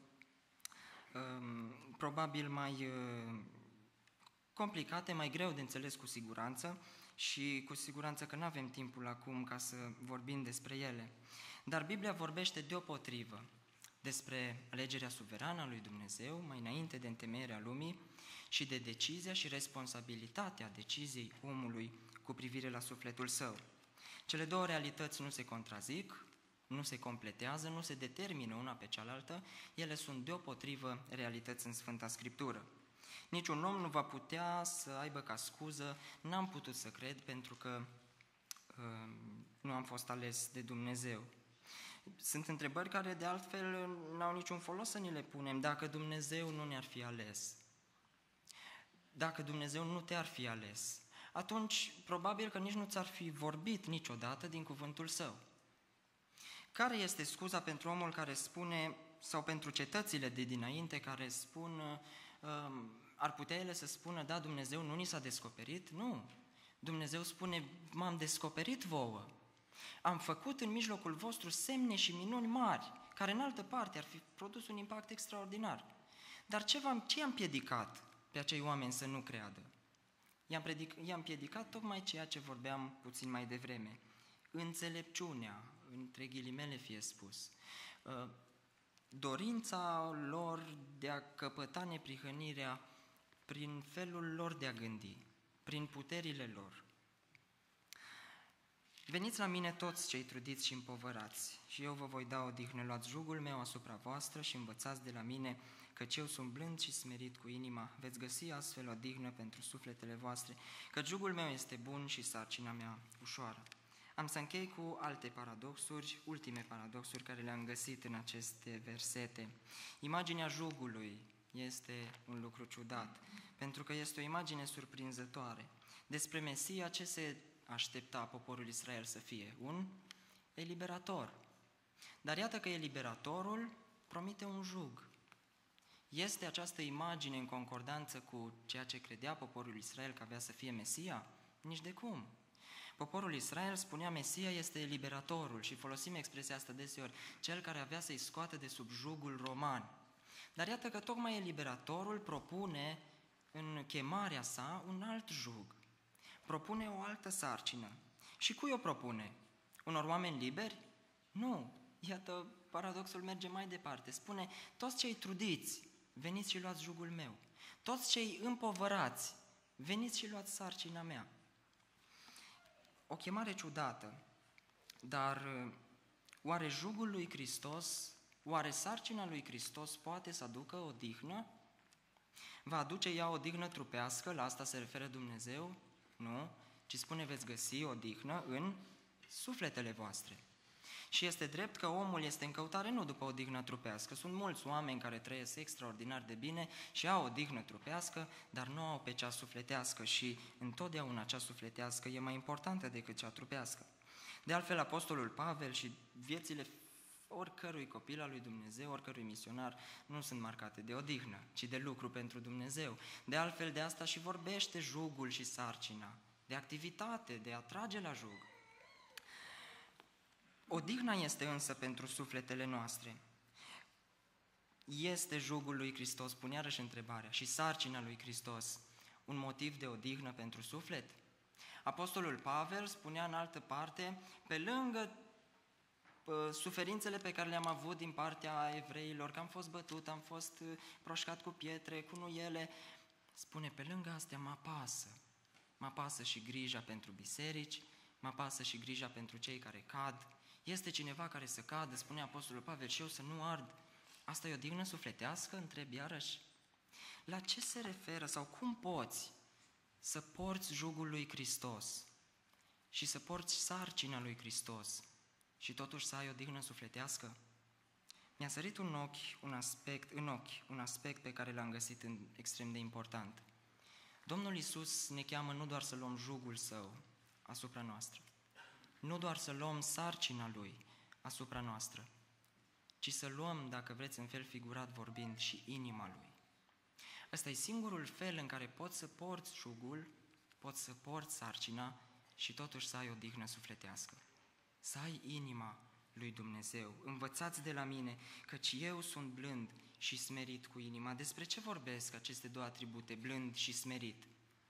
probabil mai complicate, mai greu de înțeles cu siguranță și cu siguranță că nu avem timpul acum ca să vorbim despre ele. Dar Biblia vorbește deopotrivă despre alegerea suverană a lui Dumnezeu mai înainte de întemeierea lumii și de decizia și responsabilitatea deciziei omului cu privire la sufletul său. Cele două realități nu se contrazic, nu se completează, nu se determină una pe cealaltă, ele sunt deopotrivă realități în Sfânta Scriptură. Niciun om nu va putea să aibă ca scuză: n-am putut să cred pentru că nu am fost ales de Dumnezeu. Sunt întrebări care de altfel n-au niciun folos să ni le punem. Dacă Dumnezeu nu ne-ar fi ales, dacă Dumnezeu nu te-ar fi ales, atunci probabil că nici nu ți-ar fi vorbit niciodată din cuvântul Său. Care este scuza pentru omul care spune, sau pentru cetățile de dinainte care spun, ar putea ele să spună: da, Dumnezeu nu ni s-a descoperit? Nu. Dumnezeu spune: m-am descoperit vouă. Am făcut în mijlocul vostru semne și minuni mari, care în altă parte ar fi produs un impact extraordinar. Dar ce i-a împiedicat pe acei oameni să nu creadă? I-a împiedicat tocmai ceea ce vorbeam puțin mai devreme. Înțelepciunea, între ghilimele fie spus, dorința lor de a căpăta neprihănirea prin felul lor de a gândi, prin puterile lor. Veniți la mine toți cei trudiți și împovărați și eu vă voi da odihnă. Luați jugul meu asupra voastră și învățați de la mine, căci eu sunt blând și smerit cu inima. Veți găsi astfel odihnă pentru sufletele voastre, că jugul meu este bun și sarcina mea ușoară. Am să închei cu alte paradoxuri, ultime paradoxuri care le-am găsit în aceste versete. Imaginea jugului este un lucru ciudat, pentru că este o imagine surprinzătoare. Despre Mesia, ce se aștepta poporul Israel să fie? Un eliberator. Dar iată că eliberatorul promite un jug. Este această imagine în concordanță cu ceea ce credea poporul Israel că avea să fie Mesia? Nici de cum. Poporul Israel spunea Mesia este liberatorul și folosim expresia asta deseori, cel care avea să-i scoată de sub jugul roman. Dar iată că tocmai eliberatorul propune în chemarea sa un alt jug, propune o altă sarcină. Și cui o propune? Unor oameni liberi? Nu. Iată, paradoxul merge mai departe. Spune, toți cei trudiți, veniți și luați jugul meu. Toți cei împovărați, veniți și luați sarcina mea. O chemare ciudată, dar oare jugul lui Hristos, oare sarcina lui Hristos poate să aducă odihnă? Va aduce ea odihnă trupească, la asta se referă Dumnezeu? Nu, ci spune veți găsi odihnă în sufletele voastre. Și este drept că omul este în căutare nu după odihnă trupească. Sunt mulți oameni care trăiesc extraordinar de bine și au odihnă trupească, dar nu au pe cea sufletească și întotdeauna cea sufletească e mai importantă decât cea trupească. De altfel, Apostolul Pavel și viețile oricărui copil al lui Dumnezeu, oricărui misionar, nu sunt marcate de odihnă, ci de lucru pentru Dumnezeu. De altfel, de asta și vorbește jugul și sarcina, de activitate, de a trage la jug. Odihna este însă pentru sufletele noastre. Este jugul lui Hristos, pun iarăși întrebarea, și sarcina lui Hristos un motiv de odihnă pentru suflet? Apostolul Pavel spunea în altă parte, pe lângă suferințele pe care le-am avut din partea evreilor, că am fost bătut, am fost proșcat cu pietre, cu nuiele, spune, pe lângă astea mă apasă și grija pentru biserici, mă apasă și grija pentru cei care cad. Este cineva care să cadă, spune Apostolul Pavel, și eu să nu ard. Asta e o odihnă sufletească? Întreb iarăși. La ce se referă sau cum poți să porți jugul lui Hristos și să porți sarcina lui Hristos și totuși să ai odihnă sufletească? Mi-a sărit un aspect pe care l-am găsit extrem de important. Domnul Iisus ne cheamă nu doar să luăm jugul Său asupra noastră, nu doar să luăm sarcina Lui asupra noastră, ci să luăm, dacă vreți, în fel figurat vorbind, și inima Lui. Ăsta e singurul fel în care poți să porți jugul, poți să porți sarcina și totuși să ai odihnă sufletească. Să ai inima lui Dumnezeu. Învățați de la mine, căci eu sunt blând și smerit cu inima. Despre ce vorbesc aceste două atribute, blând și smerit?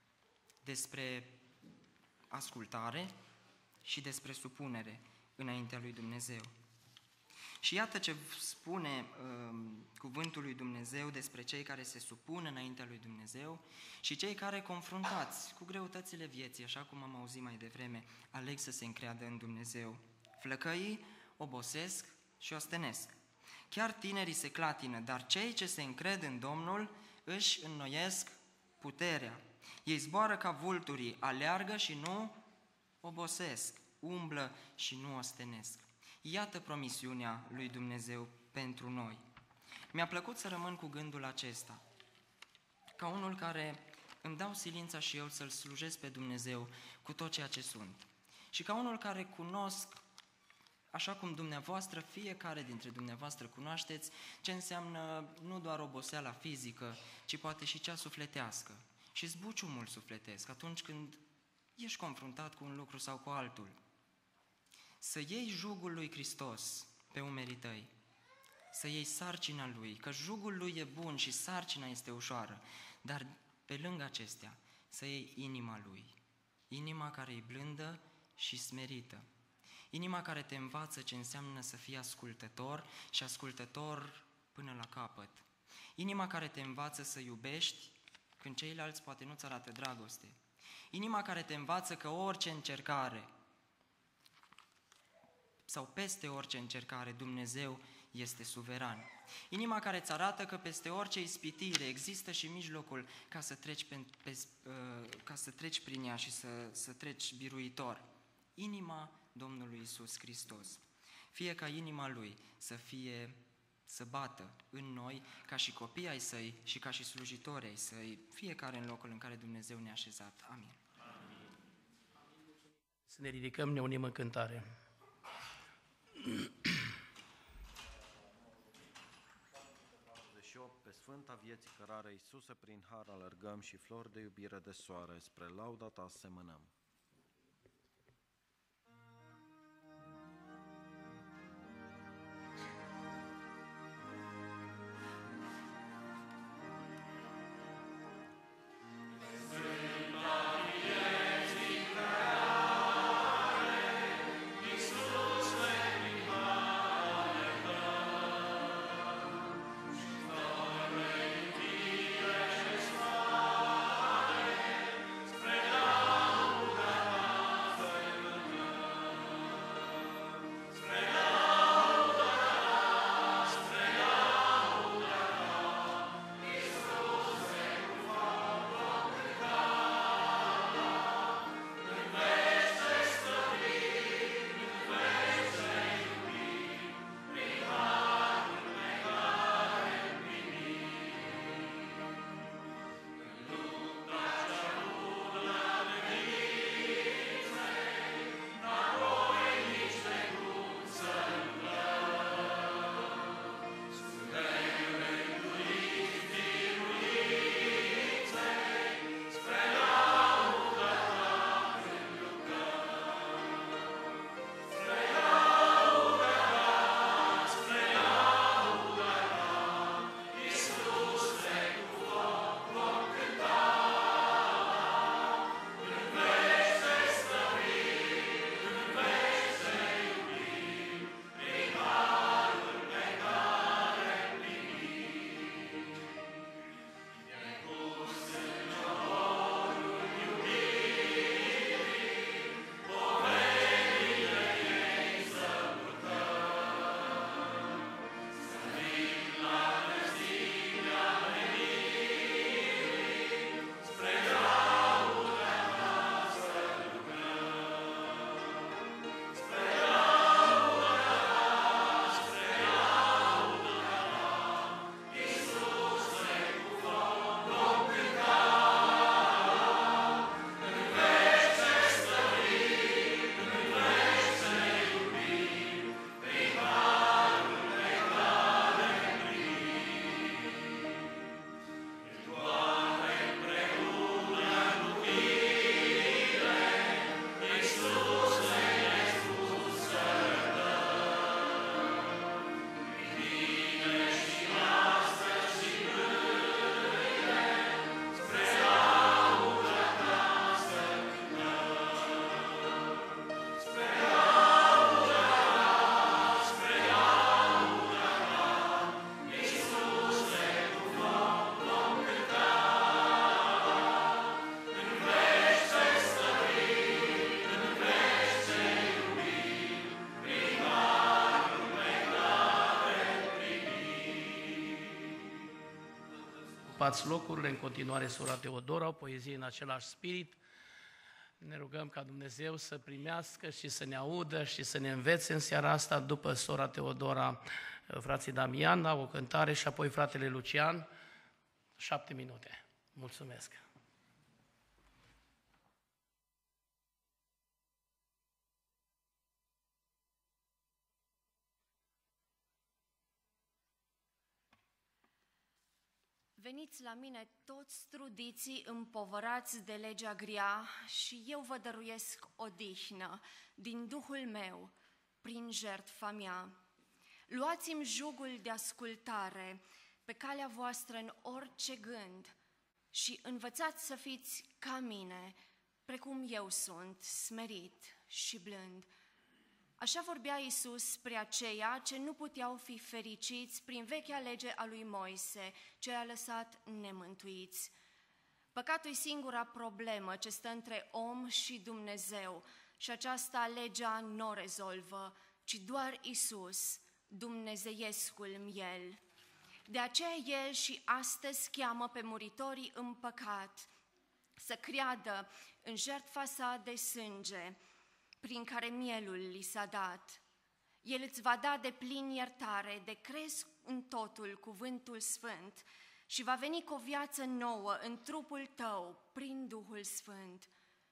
Despre ascultare și despre supunere înaintea lui Dumnezeu. Și iată ce spune cuvântul lui Dumnezeu despre cei care se supun înaintea lui Dumnezeu și cei care, confruntați cu greutățile vieții, așa cum am auzit mai devreme, aleg să se încreadă în Dumnezeu. Flăcăii obosesc și ostenesc. Chiar tinerii se clatină, dar cei ce se încred în Domnul își înnoiesc puterea. Ei zboară ca vulturii, aleargă și nu obosesc, umblă și nu ostenesc. Iată promisiunea lui Dumnezeu pentru noi. Mi-a plăcut să rămân cu gândul acesta, ca unul care îmi dau silința și eu să-L slujesc pe Dumnezeu cu tot ceea ce sunt. Și ca unul care cunosc, așa cum dumneavoastră, fiecare dintre dumneavoastră cunoașteți ce înseamnă nu doar oboseala fizică, ci poate și cea sufletească și zbuciumul sufletesc atunci când ești confruntat cu un lucru sau cu altul. Să iei jugul lui Hristos pe umerii tăi, să iei sarcina Lui, că jugul Lui e bun și sarcina este ușoară, dar pe lângă acestea să iei inima Lui, inima care e blândă și smerită, inima care te învață ce înseamnă să fii ascultător și ascultător până la capăt, inima care te învață să iubești când ceilalți poate nu-ți arată dragoste, inima care te învață că orice încercare sau peste orice încercare Dumnezeu este suveran. Inima care îți arată că peste orice ispitire există și mijlocul ca să treci prin ea și să treci biruitor. Inima Domnului Iisus Hristos. Fie ca inima Lui să bată în noi ca și copii ai Săi și ca și slujitori ai Săi, fiecare în locul în care Dumnezeu ne-a așezat. Amin. Să ne ridicăm, ne unim în cântare. Pe Sfânta vieții cărare, Iisuse, prin har alergăm și flori de iubire de soare, spre lauda ta semănăm. Ocupați locurile, în continuare sora Teodora, o poezie în același spirit. Ne rugăm ca Dumnezeu să primească și să ne audă și să ne învețe în seara asta, după sora Teodora, frații Damian, o cântare și apoi fratele Lucian, 7 minute. Mulțumesc! Veniți la mine toți trudiții împovărați de legea grea și eu vă dăruiesc odihnă din Duhul meu, prin jertfa mea. Luați-mi jugul de ascultare pe calea voastră în orice gând și învățați să fiți ca mine, precum eu sunt, smerit și blând. Așa vorbea Iisus spre aceia ce nu puteau fi fericiți prin vechea lege a lui Moise, ce i-a lăsat nemântuiți. Păcatul e singura problemă ce stă între om și Dumnezeu și aceasta legea nu o rezolvă, ci doar Iisus, dumnezeiescul miel. De aceea El și astăzi cheamă pe muritorii în păcat să creadă în jertfa sa de sânge, prin care mielul li s-a dat. El îți va da de plin iertare, de crezi în totul cuvântul sfânt și va veni cu o viață nouă în trupul tău prin Duhul Sfânt.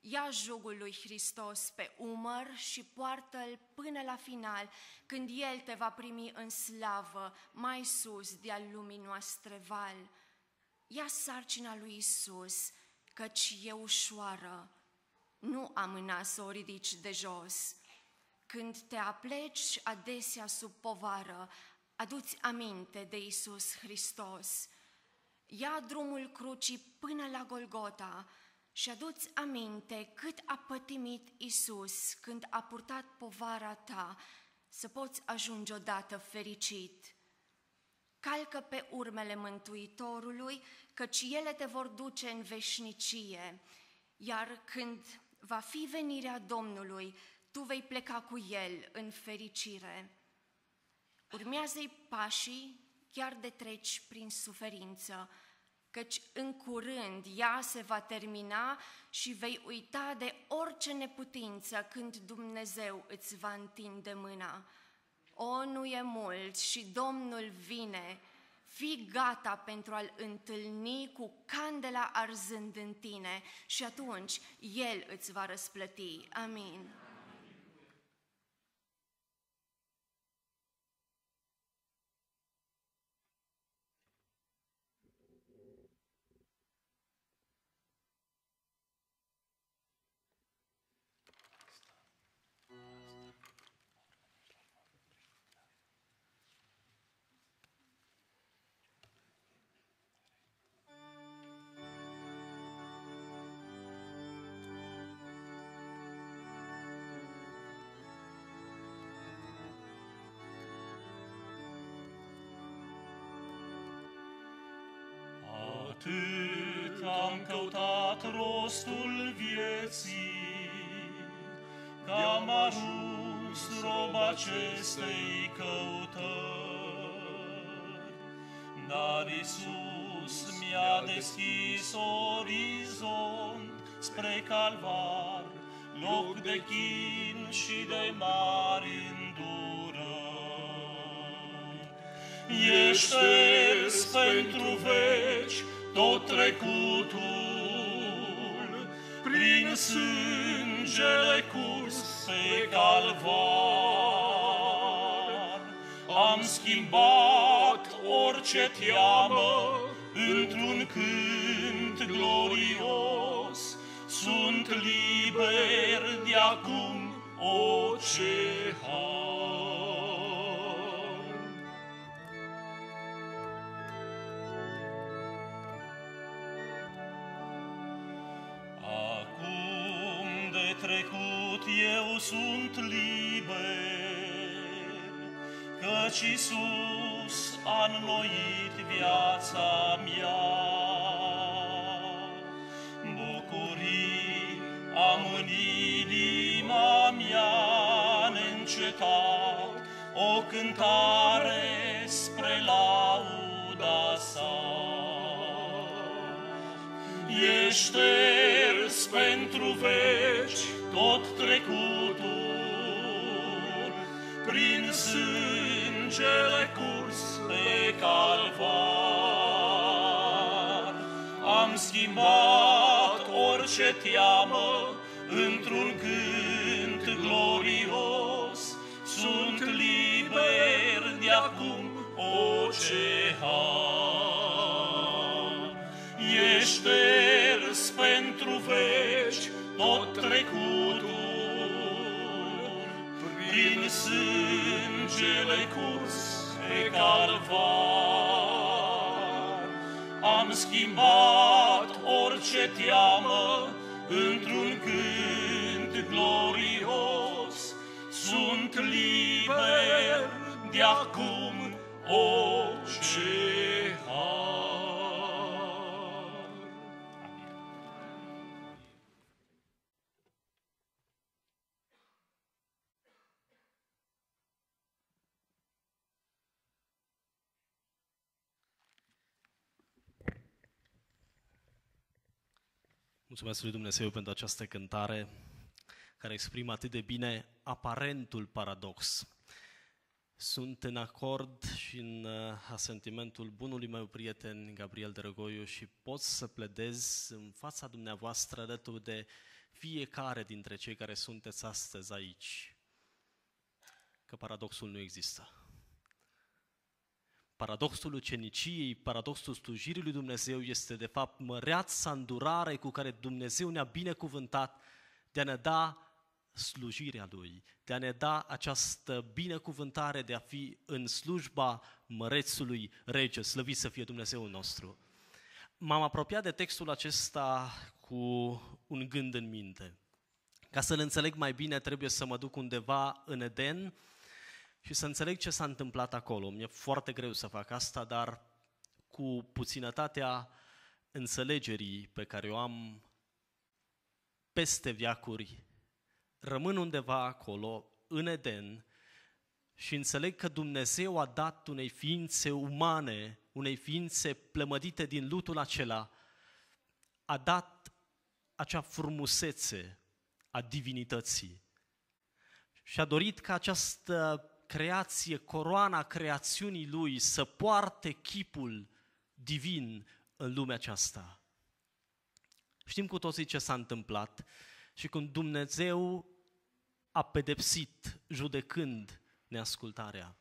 Ia jugul lui Hristos pe umăr și poartă-l până la final, când El te va primi în slavă, mai sus de-al lumii noastre val. Ia sarcina lui Iisus, căci e ușoară, nu amâna să o ridici de jos. Când te apleci adesea sub povară, adu-ți aminte de Iisus Hristos. Ia drumul crucii până la Golgota și adu-ți aminte cât a pătimit Iisus când a purtat povara ta, să poți ajunge odată fericit. Calcă pe urmele Mântuitorului, căci ele te vor duce în veșnicie, iar când va fi venirea Domnului, tu vei pleca cu El în fericire. Urmează-i pașii, chiar de treci prin suferință, căci în curând ea se va termina și vei uita de orice neputință când Dumnezeu îți va întinde mâna. O, nu e mult și Domnul vine, fii gata pentru a-L întâlni cu candela arzând în tine și atunci El îți va răsplăti. Amin. Atât am căutat rostul vieții, că am ajuns rob acestei căutări. Dar Iisus mi-a deschis orizont spre Calvar, loc de chin și de mari îndurări. E șters pentru veci tot trecutul, prin sângele curs pe Calvar. Am schimbat orice teamă într-un cânt glorios, sunt liber de acum, o ce har! Acum de trecut eu sunt liber, căci Iisus a înnoit viața mea. Bucurii am în inima mea neîncetat, o cântare spre lauda sa. E șters pentru veci tot trecutul, prin sângele curs pe Calvar. Am schimbat orice teamă într-un cânt glorios, sunt liber de acum, o ce har! E șters pentru veci tot trecutul, prin sângele curs pe Calvar. Am schimbat orice teamă într-un cânt glorios, sunt liber de acum, o ce har! Mulțumesc lui Dumnezeu pentru această cântare care exprimă atât de bine aparentul paradox. Sunt în acord și în asentimentul bunului meu prieten Gabriel Drăgoiu și pot să pledez în fața dumneavoastră alături de fiecare dintre cei care sunteți astăzi aici că paradoxul nu există. Paradoxul uceniciei, paradoxul slujirii lui Dumnezeu este de fapt măreața îndurare cu care Dumnezeu ne-a binecuvântat de a ne da slujirea Lui, de a ne da această binecuvântare de a fi în slujba mărețului rege, slăvit să fie Dumnezeul nostru. M-am apropiat de textul acesta cu un gând în minte. Ca să-l înțeleg mai bine, trebuie să mă duc undeva în Eden și să înțeleg ce s-a întâmplat acolo. Mi-e foarte greu să fac asta, dar cu puținătatea înțelegerii pe care o am peste veacuri, rămân undeva acolo, în Eden, și înțeleg că Dumnezeu a dat unei ființe umane, unei ființe plămădite din lutul acela, a dat acea frumusețe a divinității. Și a dorit ca această creație, coroana creațiunii Lui, să poarte chipul divin în lumea aceasta. Știm cu toții ce s-a întâmplat și cum Dumnezeu a pedepsit, judecând neascultarea.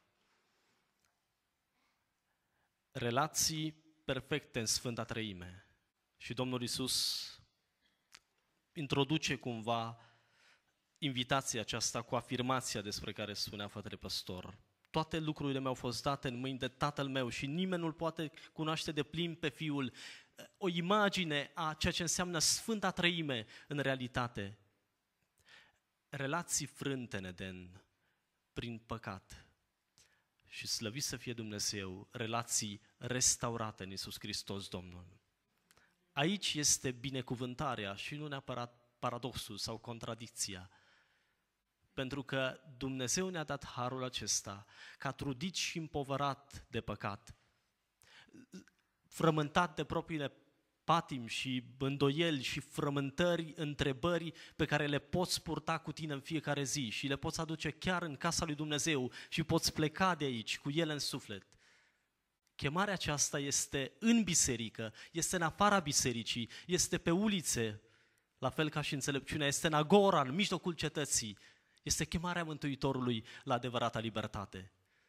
Relații perfecte în Sfânta Treime. Și Domnul Iisus introduce cumva invitația aceasta cu afirmația despre care spunea fratele păstor. Toate lucrurile mi-au fost date în mâini de Tatăl meu și nimeni nu-L poate cunoaște de plin pe Fiul. O imagine a ceea ce înseamnă Sfânta Treime în realitate. Relații frânte în Eden prin păcat. Și slăvit să fie Dumnezeu, relații restaurate în Iisus Hristos Domnul. Aici este binecuvântarea și nu neapărat paradoxul sau contradicția. Pentru că Dumnezeu ne-a dat harul acesta, ca trudit și împovărat de păcat, frământat de propriile patimi și îndoieli și frământări, întrebări pe care le poți purta cu tine în fiecare zi și le poți aduce chiar în casa lui Dumnezeu și poți pleca de aici cu ele în suflet. Chemarea aceasta este în biserică, este în afara bisericii, este pe ulițe, la fel ca și înțelepciunea, este în agora, în mijlocul cetății. Este chemarea Mântuitorului la adevărata libertate.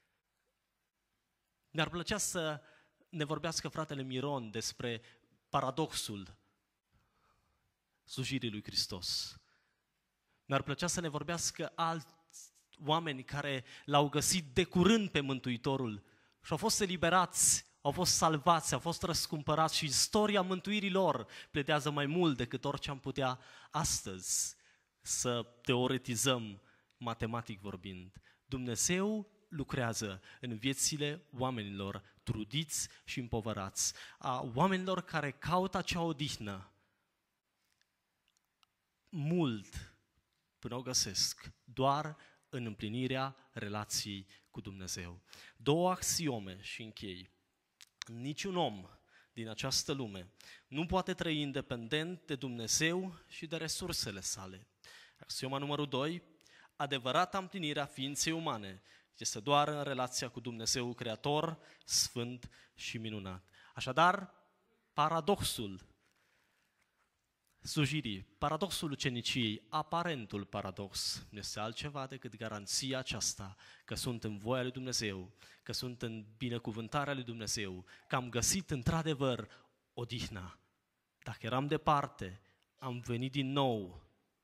Mi-ar plăcea să ne vorbească fratele Miron despre paradoxul slujirii lui Hristos. Mi-ar plăcea să ne vorbească alți oameni care l-au găsit de curând pe Mântuitorul și au fost eliberați, au fost salvați, au fost răscumpărați și istoria mântuirii lor pledează mai mult decât orice am putea astăzi să teoretizăm matematic vorbind. Dumnezeu lucrează în viețile oamenilor trudiți și împovărați, a oamenilor care caută acea odihnă. Mult până o găsesc, doar în împlinirea relației cu Dumnezeu. Două axiome și închei. Niciun om din această lume nu poate trăi independent de Dumnezeu și de resursele sale. Axioma numărul 2, adevărata împlinire a ființei umane este doar în relația cu Dumnezeu Creator, Sfânt și minunat. Așadar, paradoxul slujirii, paradoxul uceniciei, aparentul paradox, nu este altceva decât garanția aceasta că sunt în voia lui Dumnezeu, că sunt în binecuvântarea lui Dumnezeu, că am găsit într-adevăr odihna. Dacă eram departe, am venit din nou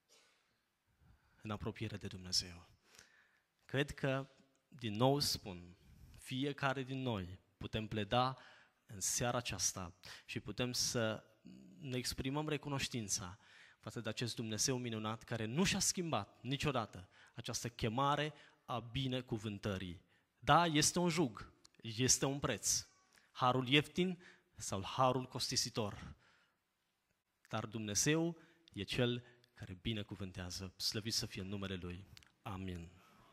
în apropiere de Dumnezeu. Cred că, din nou spun, fiecare din noi putem pleda în seara aceasta și putem să ne exprimăm recunoștința față de acest Dumnezeu minunat care nu și-a schimbat niciodată această chemare a binecuvântării. Da, este un jug, este un preț. Harul ieftin sau harul costisitor. Dar Dumnezeu e Cel care binecuvântează. Slăvit să fie numele Lui. Amin.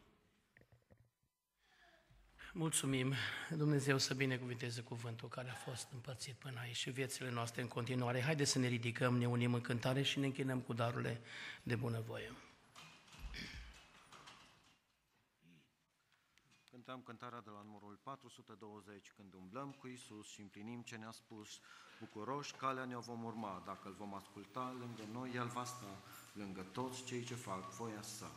Mulțumim, Dumnezeu să binecuvânteze cuvântul care a fost împărțit până aici și viețile noastre în continuare. Haideți să ne ridicăm, ne unim în cântare și ne închinăm cu darurile de bunăvoie. cântăm cântarea de la numărul 420, când umblăm cu Iisus și împlinim ce ne-a spus, bucuroși calea ne-o vom urma, dacă îl vom asculta, lângă noi El va sta, lângă toți cei ce fac voia sa.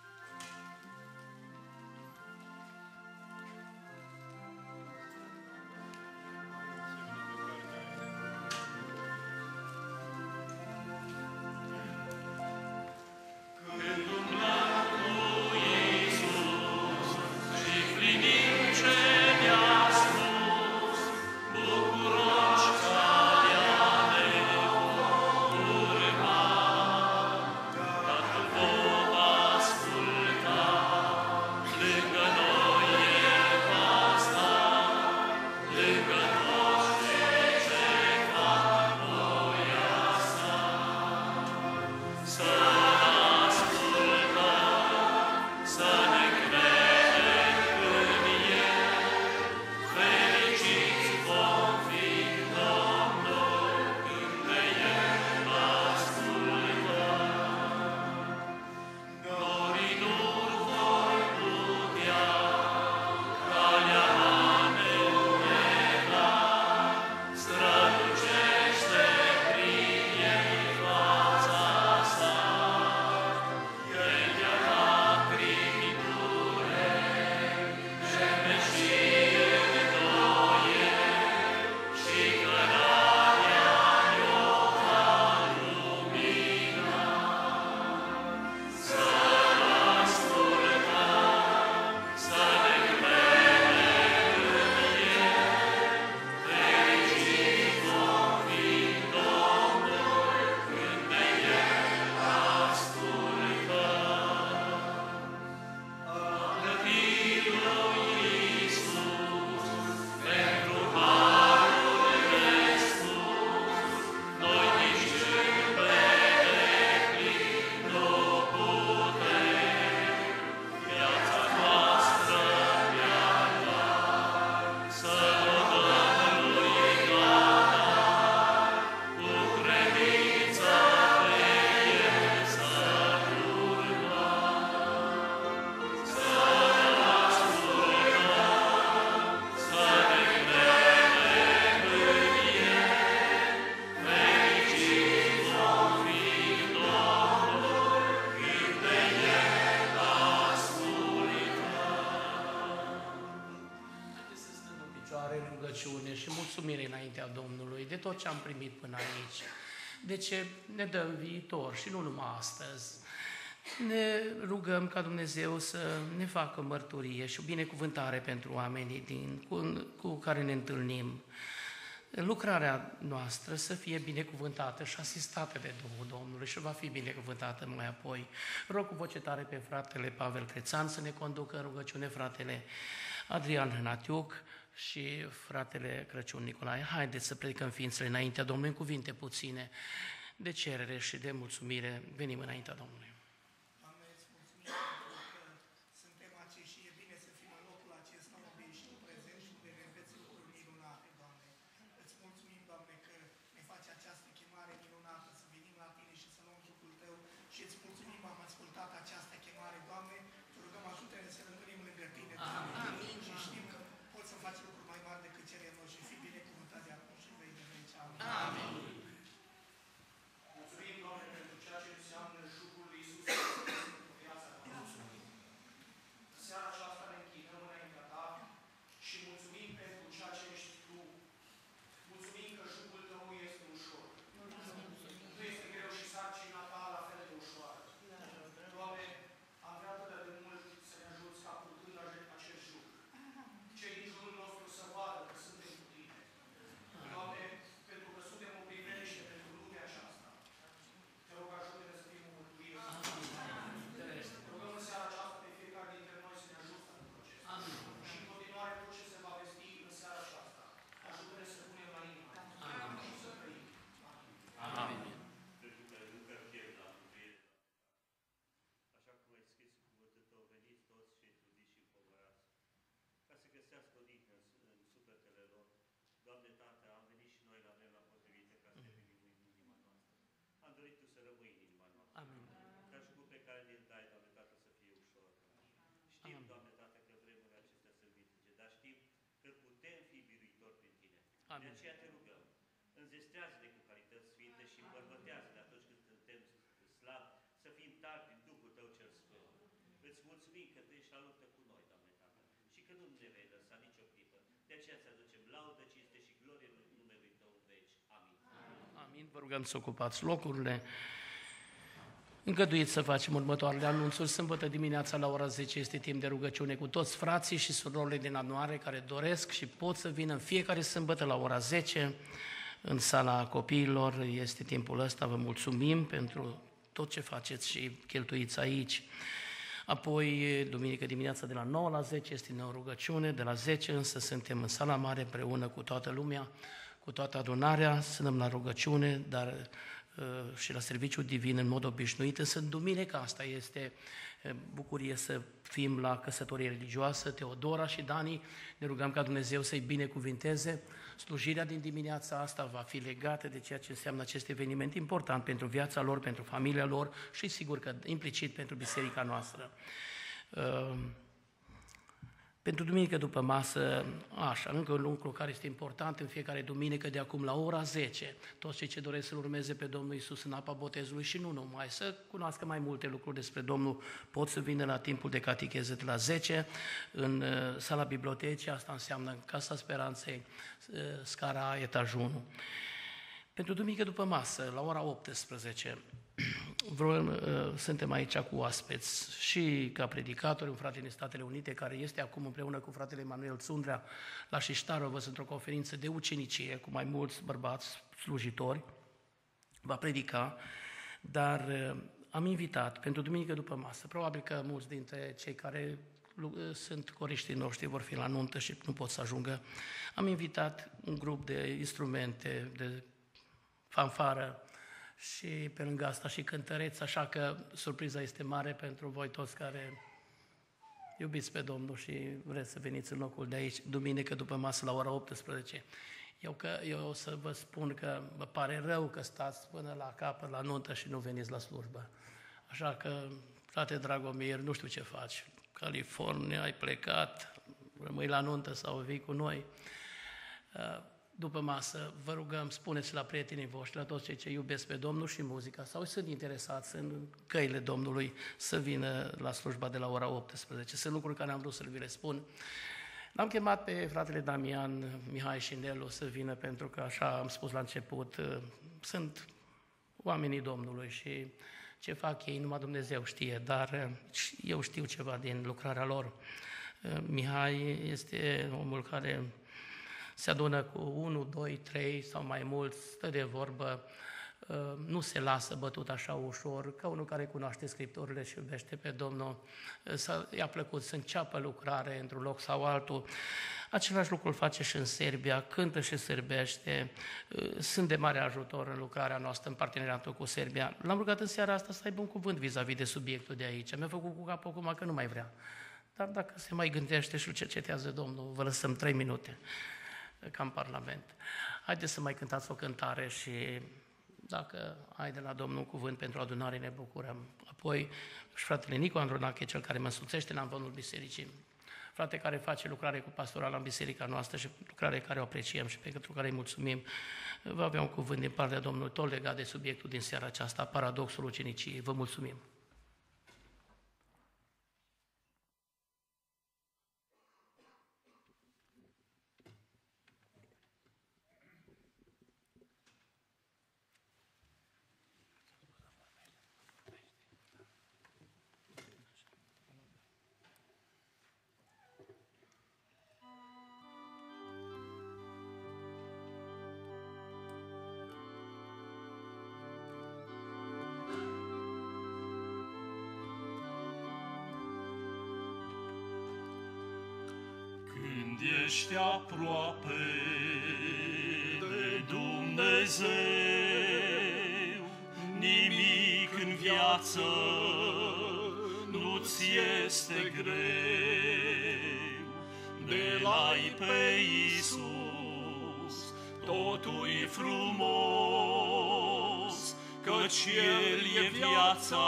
Și mulțumire înaintea Domnului de tot ce am primit până aici, de ce ne dă în viitor și nu numai astăzi. Ne rugăm ca Dumnezeu să ne facă mărturie și o binecuvântare pentru oamenii cu care ne întâlnim. Lucrarea noastră să fie binecuvântată și asistată de Duhul Domnului și va fi binecuvântată mai apoi. Rog cu voce tare pe fratele Pavel Crețan să ne conducă în rugăciune, fratele Adrian Hnatiuc și fratele Crăciun Nicolae. Haideți să predicăm ființele înaintea Domnului în cuvinte puține de cerere și de mulțumire. Venim înaintea Domnului. Doamne, îți mulțumim pentru că suntem aici și e bine să fim în locul acesta unde ești Tu prezent și unde ne înveți lucruri minunate, Doamne. Îți mulțumim, Doamne, că ne faci această chemare minunată, să venim la Tine și să luăm Duhul Tău și îți mulțumim că am ascultat această chemare, Doamne, Te rugăm, ajută-ne să rămânem lângă Tine, Doamne, și știm că poți să faci lucruri mai mari decât cerem noi și fii binecuvântat de acum și vei de veci. Amin. Mulțumim, Doamne, pentru ceea ce înseamnă jugul lui Iisus Amin. De aceea te rugăm, înzestrează-ne cu carități sfinte și îmbărbătează-ne atunci când cântăm slav, să fim tari din Duhul Tău cel Sfânt. Îți mulțumim că Tu ești alături cu noi, Doamne Tată, și că nu ne vei lăsa nicio clipă. De aceea îți aducem laudă, cinste și glorie în numele Tău în veci. Amin. Amin. Vă rugăm să ocupați locurile. Îngăduiți să facem următoarele anunțuri. Sâmbătă dimineața la ora 10 este timp de rugăciune cu toți frații și surorile din anuare care doresc și pot să vină în fiecare sâmbătă la ora 10 în sala copiilor. Este timpul ăsta. Vă mulțumim pentru tot ce faceți și cheltuiți aici. Apoi, duminică dimineața de la 9 la 10 este o rugăciune, de la 10 însă suntem în sala mare împreună cu toată lumea, cu toată adunarea, suntem la rugăciune, dar și la serviciul divin în mod obișnuit, însă în duminica asta este bucurie să fim la căsătorie religioasă. Teodora și Dani, ne rugăm ca Dumnezeu să-i binecuvinteze. Slujirea din dimineața asta va fi legată de ceea ce înseamnă acest eveniment important pentru viața lor, pentru familia lor și sigur că implicit pentru biserica noastră. Pentru duminică după masă, așa, încă un lucru care este important în fiecare duminică de acum la ora 10, toți cei ce doresc să-L urmeze pe Domnul Iisus în apa botezului și nu numai, să cunoască mai multe lucruri despre Domnul, pot să vină la timpul de catecheză de la 10 în sala bibliotecii, asta înseamnă în Casa Speranței, scara etajul 1. Pentru duminică după masă, la ora 18, suntem aici cu oaspeți și ca predicatori, un frate din Statele Unite, care este acum împreună cu fratele Emanuel Țundrea la Șiștarovă, într-o conferință de ucenicie cu mai mulți bărbați slujitori, va predica, dar am invitat pentru duminică după masă, probabil că mulți dintre cei care sunt coriștii noștri vor fi la nuntă și nu pot să ajungă, am invitat un grup de instrumente, de fanfară, și pe lângă asta și cântăreți, așa că surpriza este mare pentru voi toți care iubiți pe Domnul și vreți să veniți în locul de aici, duminică după masă la ora 18. Eu o să vă spun că vă pare rău că stați până la capăt la nuntă și nu veniți la slujbă. Așa că, frate Dragomir, nu știu ce faci, California, ai plecat, rămâi la nuntă sau vii cu noi. După masă, vă rugăm, spuneți la prietenii voștri, la toți cei ce iubesc pe Domnul și muzica sau sunt interesați în căile Domnului să vină la slujba de la ora 18. Sunt lucruri care am vrut să vi le spun. L-am chemat pe fratele Damian, Mihai și Nelu să vină pentru că, așa am spus la început, sunt oamenii Domnului și ce fac ei, numai Dumnezeu știe, dar eu știu ceva din lucrarea lor. Mihai este omul care se adună cu 1, 2, 3 sau mai mulți, stă de vorbă, nu se lasă bătut așa ușor, ca unul care cunoaște Scripturile și iubește pe Domnul, i-a plăcut să înceapă lucrare într-un loc sau altul. Același lucru îl face și în Serbia, cântă și sârbește, sunt de mare ajutor în lucrarea noastră, în parteneriatul cu Serbia. L-am rugat în seara asta să aibă un cuvânt vis-a-vis de subiectul de aici. Mi-a făcut cu capul acum că nu mai vrea. Dar dacă se mai gândește și îl cercetează Domnul, vă lăsăm 3 minute. Ca în Parlament. Haideți să mai cântați o cântare și dacă ai de la Domnul un cuvânt pentru adunare, ne bucurăm. Apoi și fratele Nicu Andronache, cel care mă însuțește la învonul bisericii, frate care face lucrare cu pastoral în biserica noastră și lucrare care o apreciem și pentru care îi mulțumim, va avea un cuvânt din partea Domnului, tot legat de subiectul din seara aceasta, paradoxul uceniciei. Vă mulțumim! Când ești aproape de Dumnezeu, nimic în viață nu-ți este greu. De l-ai pe Iisus, totul-i frumos, căci El e viața,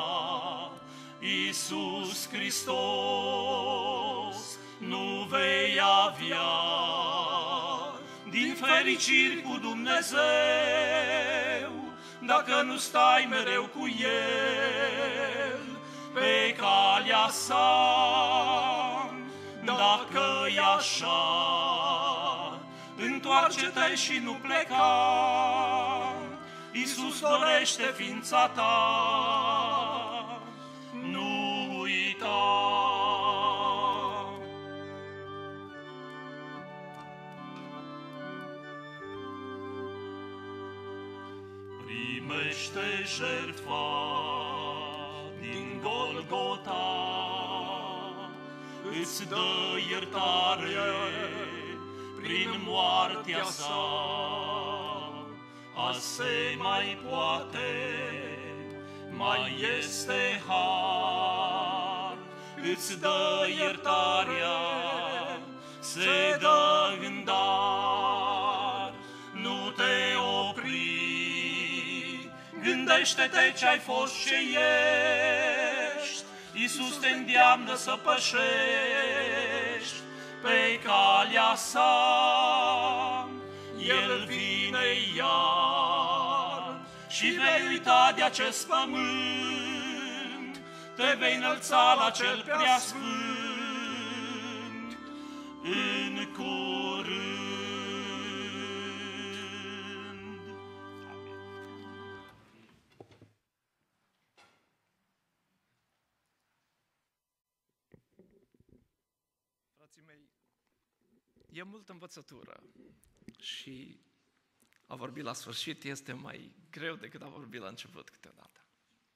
Iisus Hristos. Nu vei avea din fericiri cu Dumnezeu, dacă nu stai mereu cu El pe calea sa. Dacă-i așa, întoarce-te și nu pleca, Iisus dorește ființa ta, nu uita. Primește jertfa din Golgota, îți dă iertare prin moartea sa. Azi se mai poate, mai este har, îți dă iertarea, se dă în dar. Nu te opri, gândește-te ce-ai fost, ce ești. Iisus te îndeamnă să pășești pe calea sa. El vine iar și vei uita de acest pământ, te vei înălța la cel preasfânt în curând. Frații mei, e multă învățătură și a vorbi la sfârșit este mai greu decât a vorbi la început câteodată.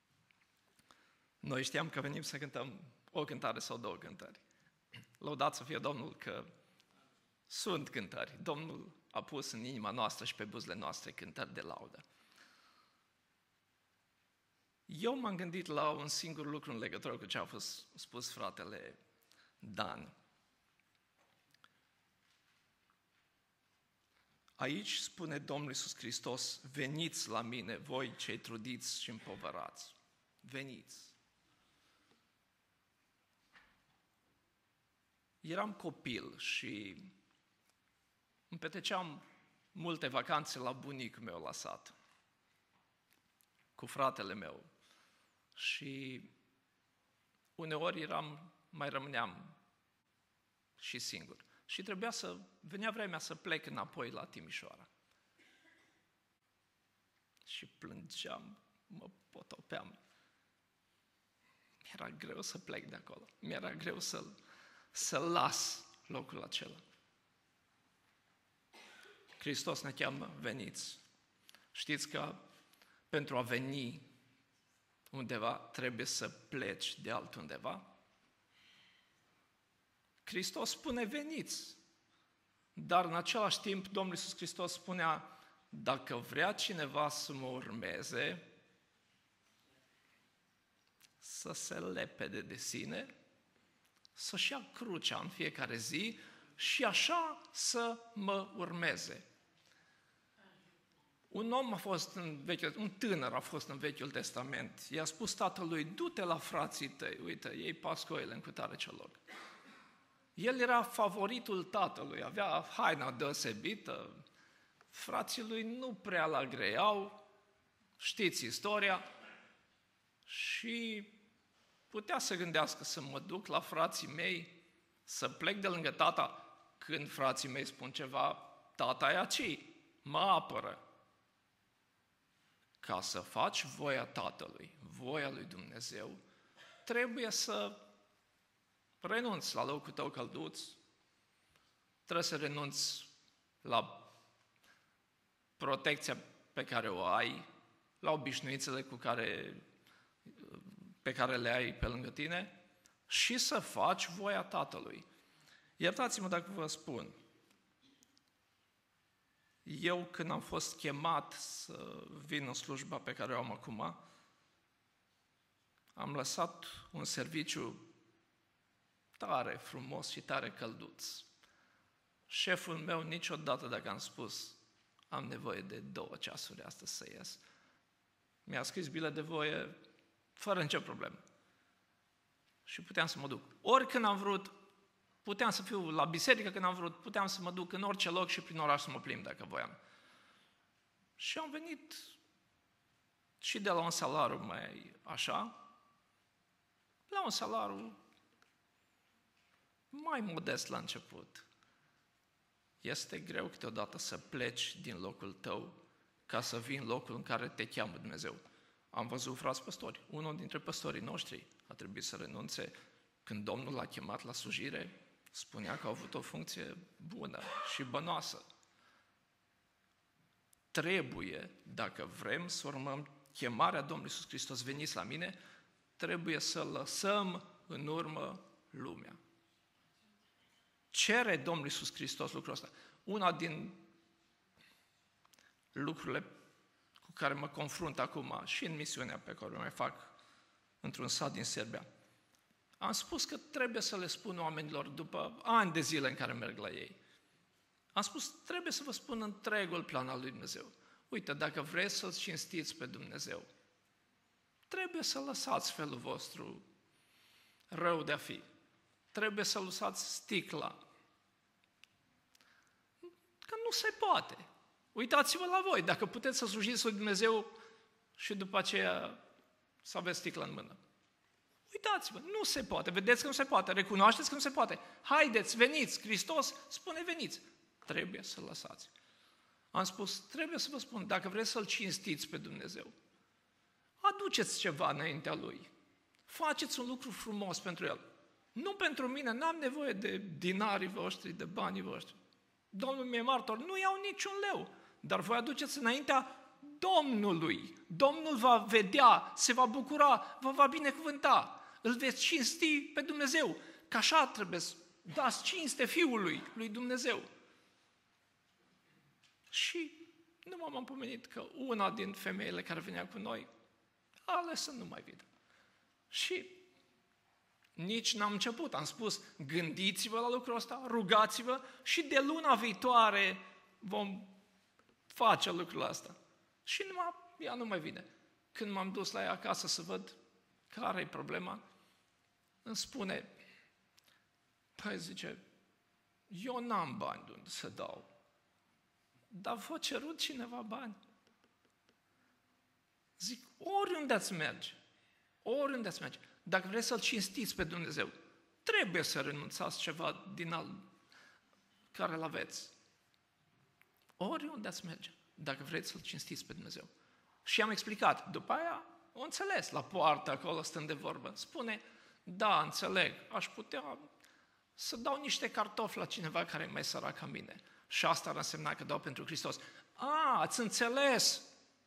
Noi știam că venim să cântăm o cântare sau două cântări. Lăudat să fie Domnul că sunt cântări. Domnul a pus în inima noastră și pe buzele noastre cântări de laudă. Eu m-am gândit la un singur lucru în legătură cu ce a fost spus fratele Dan. Aici spune Domnul Iisus Hristos, veniți la mine, voi cei trudiți și împovărați. Veniți. Eram copil și îmi petreceam multe vacanțe la bunicul meu la sat, cu fratele meu. Și uneori mai rămâneam și singur. Și venea vremea să plec înapoi la Timișoara. Și plângeam, mă potopeam. Mi-era greu să plec de acolo. Mi-era greu să las locul acela. Hristos ne cheamă, veniți. Știți că pentru a veni undeva trebuie să pleci de altundeva? Hristos spune, veniți. Dar în același timp, Domnul Iisus Hristos spunea, dacă vrea cineva să mă urmeze, să se lepede de sine, să-și ia crucea în fiecare zi și așa să mă urmeze. Un tânăr a fost în Vechiul Testament. I-a spus tatălui, du-te la frații tăi, uite, ei pascoile în cutare ce loc. El era favoritul tatălui, avea haina deosebită, frații lui nu prea l-agreau, știți istoria, și putea să gândească să mă duc la frații mei, să plec de lângă tata. Când frații mei spun ceva, tata e aici, mă apără. Ca să faci voia Tatălui, voia lui Dumnezeu, trebuie să renunți la locul tău călduț, trebuie să renunți la protecția pe care o ai, la obișnuințele pe care le ai pe lângă tine și să faci voia Tatălui. Iertați-mă dacă vă spun, eu când am fost chemat să vin în slujba pe care o am acum, am lăsat un serviciu tare frumos și tare călduț. Șeful meu niciodată, dacă am spus, am nevoie de 2 ceasuri astăzi să ies, mi-a scris bilet de voie fără nicio problemă. Și puteam să mă duc. Oricând am vrut, Puteam să fiu la biserică când am vrut, puteam să mă duc în orice loc și prin oraș să mă plimb dacă voiam. Și am venit și de la un salariu mai așa, la un salariu mai modest la început. Este greu câteodată să pleci din locul tău ca să vii în locul în care te cheamă Dumnezeu. Am văzut frați păstori. Unul dintre păstorii noștri a trebuit să renunțe când Domnul l-a chemat la slujire. Spunea că a avut o funcție bună și bănoasă. Trebuie, dacă vrem să urmăm chemarea Domnului Iisus Hristos, veniți la mine, trebuie să lăsăm în urmă lumea. Cere Domnul Iisus Hristos lucrul ăsta. Una din lucrurile cu care mă confrunt acum și în misiunea pe care o mai fac într-un sat din Serbia, am spus că trebuie să le spun oamenilor după ani de zile în care merg la ei. Am spus, trebuie să vă spun întregul plan al lui Dumnezeu. Uite, dacă vreți să-L cinstiți pe Dumnezeu, trebuie să lăsați felul vostru rău de a fi. Trebuie să lăsați sticla. Că nu se poate. Uitați-vă la voi, dacă puteți să slujiți lui Dumnezeu și după aceea să aveți sticla în mână. Uitați-vă, nu se poate, vedeți că nu se poate, recunoașteți că nu se poate. Haideți, veniți, Hristos spune veniți. Trebuie să lăsați. Am spus, trebuie să vă spun, dacă vreți să-L cinstiți pe Dumnezeu, aduceți ceva înaintea Lui. Faceți un lucru frumos pentru El. Nu pentru mine, n-am nevoie de dinarii voștri, de banii voștri. Domnul mi-e martor, nu iau niciun leu, dar voi aduceți înaintea Domnului. Domnul va vedea, se va bucura, vă va binecuvânta. Îl veți cinsti pe Dumnezeu, că așa trebuie să dați cinste Fiului lui Dumnezeu. Și nu m-am împomenit că una din femeile care venea cu noi a ales să nu mai vină. Și nici n-am început. Am spus, gândiți-vă la lucrul ăsta, rugați-vă și de luna viitoare vom face lucrul ăsta. Și ea nu mai vine. Când m-am dus la ea acasă să văd care e problema, îmi spune, păi zice, eu n-am bani de unde să dau, dar v-a cerut cineva bani. Zic, oriunde ați merge, oriunde ați merge, dacă vreți să-L cinstiți pe Dumnezeu, trebuie să renunțați ceva din al care îl aveți. Oriunde ați merge, dacă vreți să-L cinstiți pe Dumnezeu. Și am explicat. După aia, o înțeles, la poartă, acolo stând de vorbă. Spune, da, înțeleg, aș putea să dau niște cartofi la cineva care e mai sărac ca mine. Și asta ar însemna că dau pentru Hristos. Ați înțeles!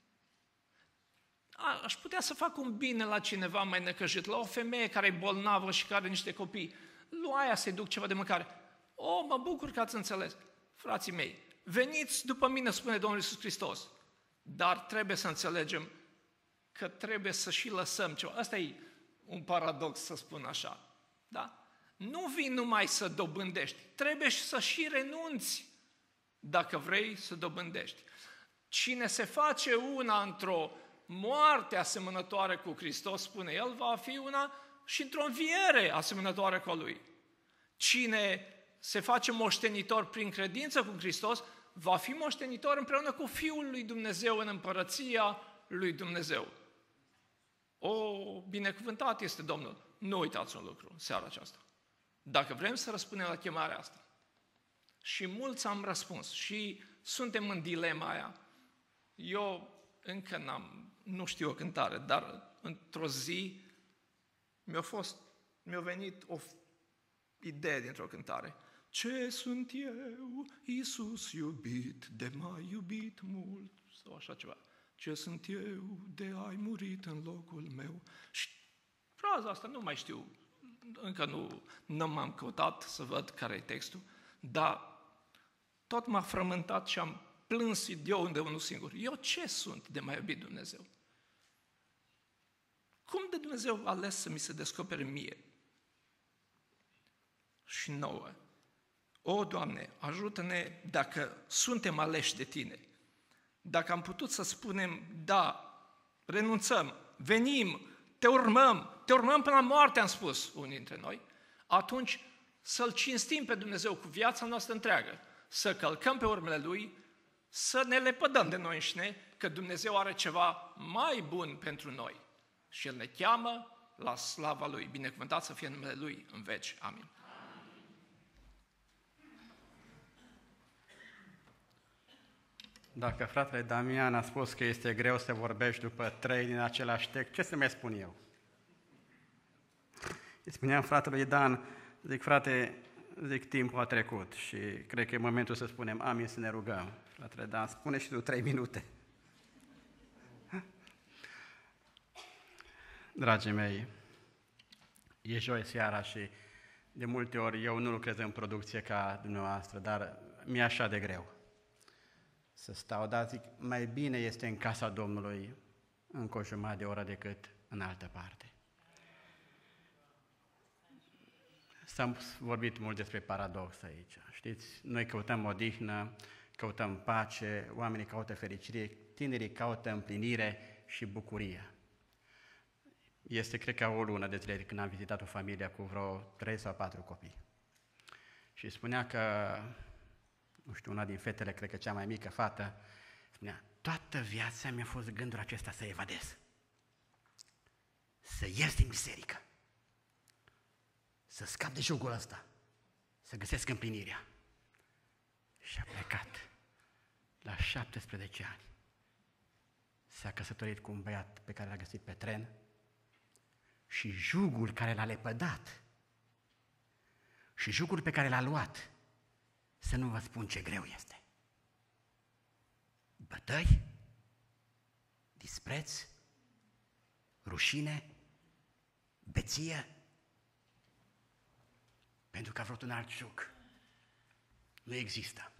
Aș putea să fac un bine la cineva mai necăjit, la o femeie care e bolnavă și care are niște copii. Lui aia să-i duc ceva de mâncare. Mă bucur că ați înțeles. Frații mei, veniți după mine, spune Domnul Iisus Hristos. Dar trebuie să înțelegem că trebuie să și lăsăm ceva. Asta e un paradox, să spun așa. Da? Nu vii numai să dobândești. Trebuie să și renunți dacă vrei să dobândești. Cine se face una într-o moarte asemănătoare cu Hristos, spune el, va fi una și într-o înviere asemănătoare cu a Lui. Cine se face moștenitor prin credință cu Hristos, va fi moștenitor împreună cu Fiul lui Dumnezeu în împărăția lui Dumnezeu. Binecuvântat este Domnul. Nu uitați un lucru în seara aceasta. Dacă vrem să răspundem la chemarea asta, și mulți am răspuns și suntem în dilema aia, eu încă nu știu o cântare, dar într-o zi mi-a venit o idee dintr-o cântare. Ce sunt eu, Iisus iubit, de m-ai iubit mult, sau așa ceva. Ce sunt eu, de ai murit în locul meu. Și fraza asta nu mai știu, încă nu m-am căutat să văd care e textul, dar tot m-a frământat și am plâns eu de unul singur. Eu ce sunt de mai iubit Dumnezeu? Cum de Dumnezeu a ales să mi se descopere mie? Și nouă. Doamne, ajută-ne dacă suntem aleși de Tine. Dacă am putut să spunem, da, renunțăm, venim, te urmăm până la moarte, am spus unii dintre noi, atunci să-L cinstim pe Dumnezeu cu viața noastră întreagă, să călcăm pe urmele Lui, să ne lepădăm de noi înșine, că Dumnezeu are ceva mai bun pentru noi. Și El ne cheamă la slava Lui. Binecuvântat să fie numele Lui în veci. Amin. Dacă fratele Damian a spus că este greu să vorbești după 3 din același text, ce să mai spun eu? Îi spuneam fratelui Dan, zic, frate, timpul a trecut și cred că e momentul să spunem amin, să ne rugăm. Fratele Dan, spune și tu 3 minute. Dragii mei, e joi seara și de multe ori eu nu lucrez în producție ca dumneavoastră, dar mi-e așa de greu să stau, dar zic, mai bine este în casa Domnului încă o jumătate de oră decât în altă parte. S-a vorbit mult despre paradox aici. Știți, noi căutăm odihnă, căutăm pace, oamenii caută fericire, tinerii caută împlinire și bucurie. Este, cred că, o lună de zile când am vizitat o familie cu vreo 3 sau 4 copii. Și spunea că, nu știu, una din fetele, cred că cea mai mică fată, spunea, toată viața mi-a fost gândul acesta să evadez. Să ies din biserică. Să scap de jugul ăsta. Să găsesc împlinirea. Și a plecat la 17 ani. S-a căsătorit cu un băiat pe care l-a găsit pe tren și jugul care l-a lepădat și jugul pe care l-a luat, să nu vă spun ce greu este. Bătăi, dispreț, rușine, beție, pentru că a vrut un alt jug. Nu există.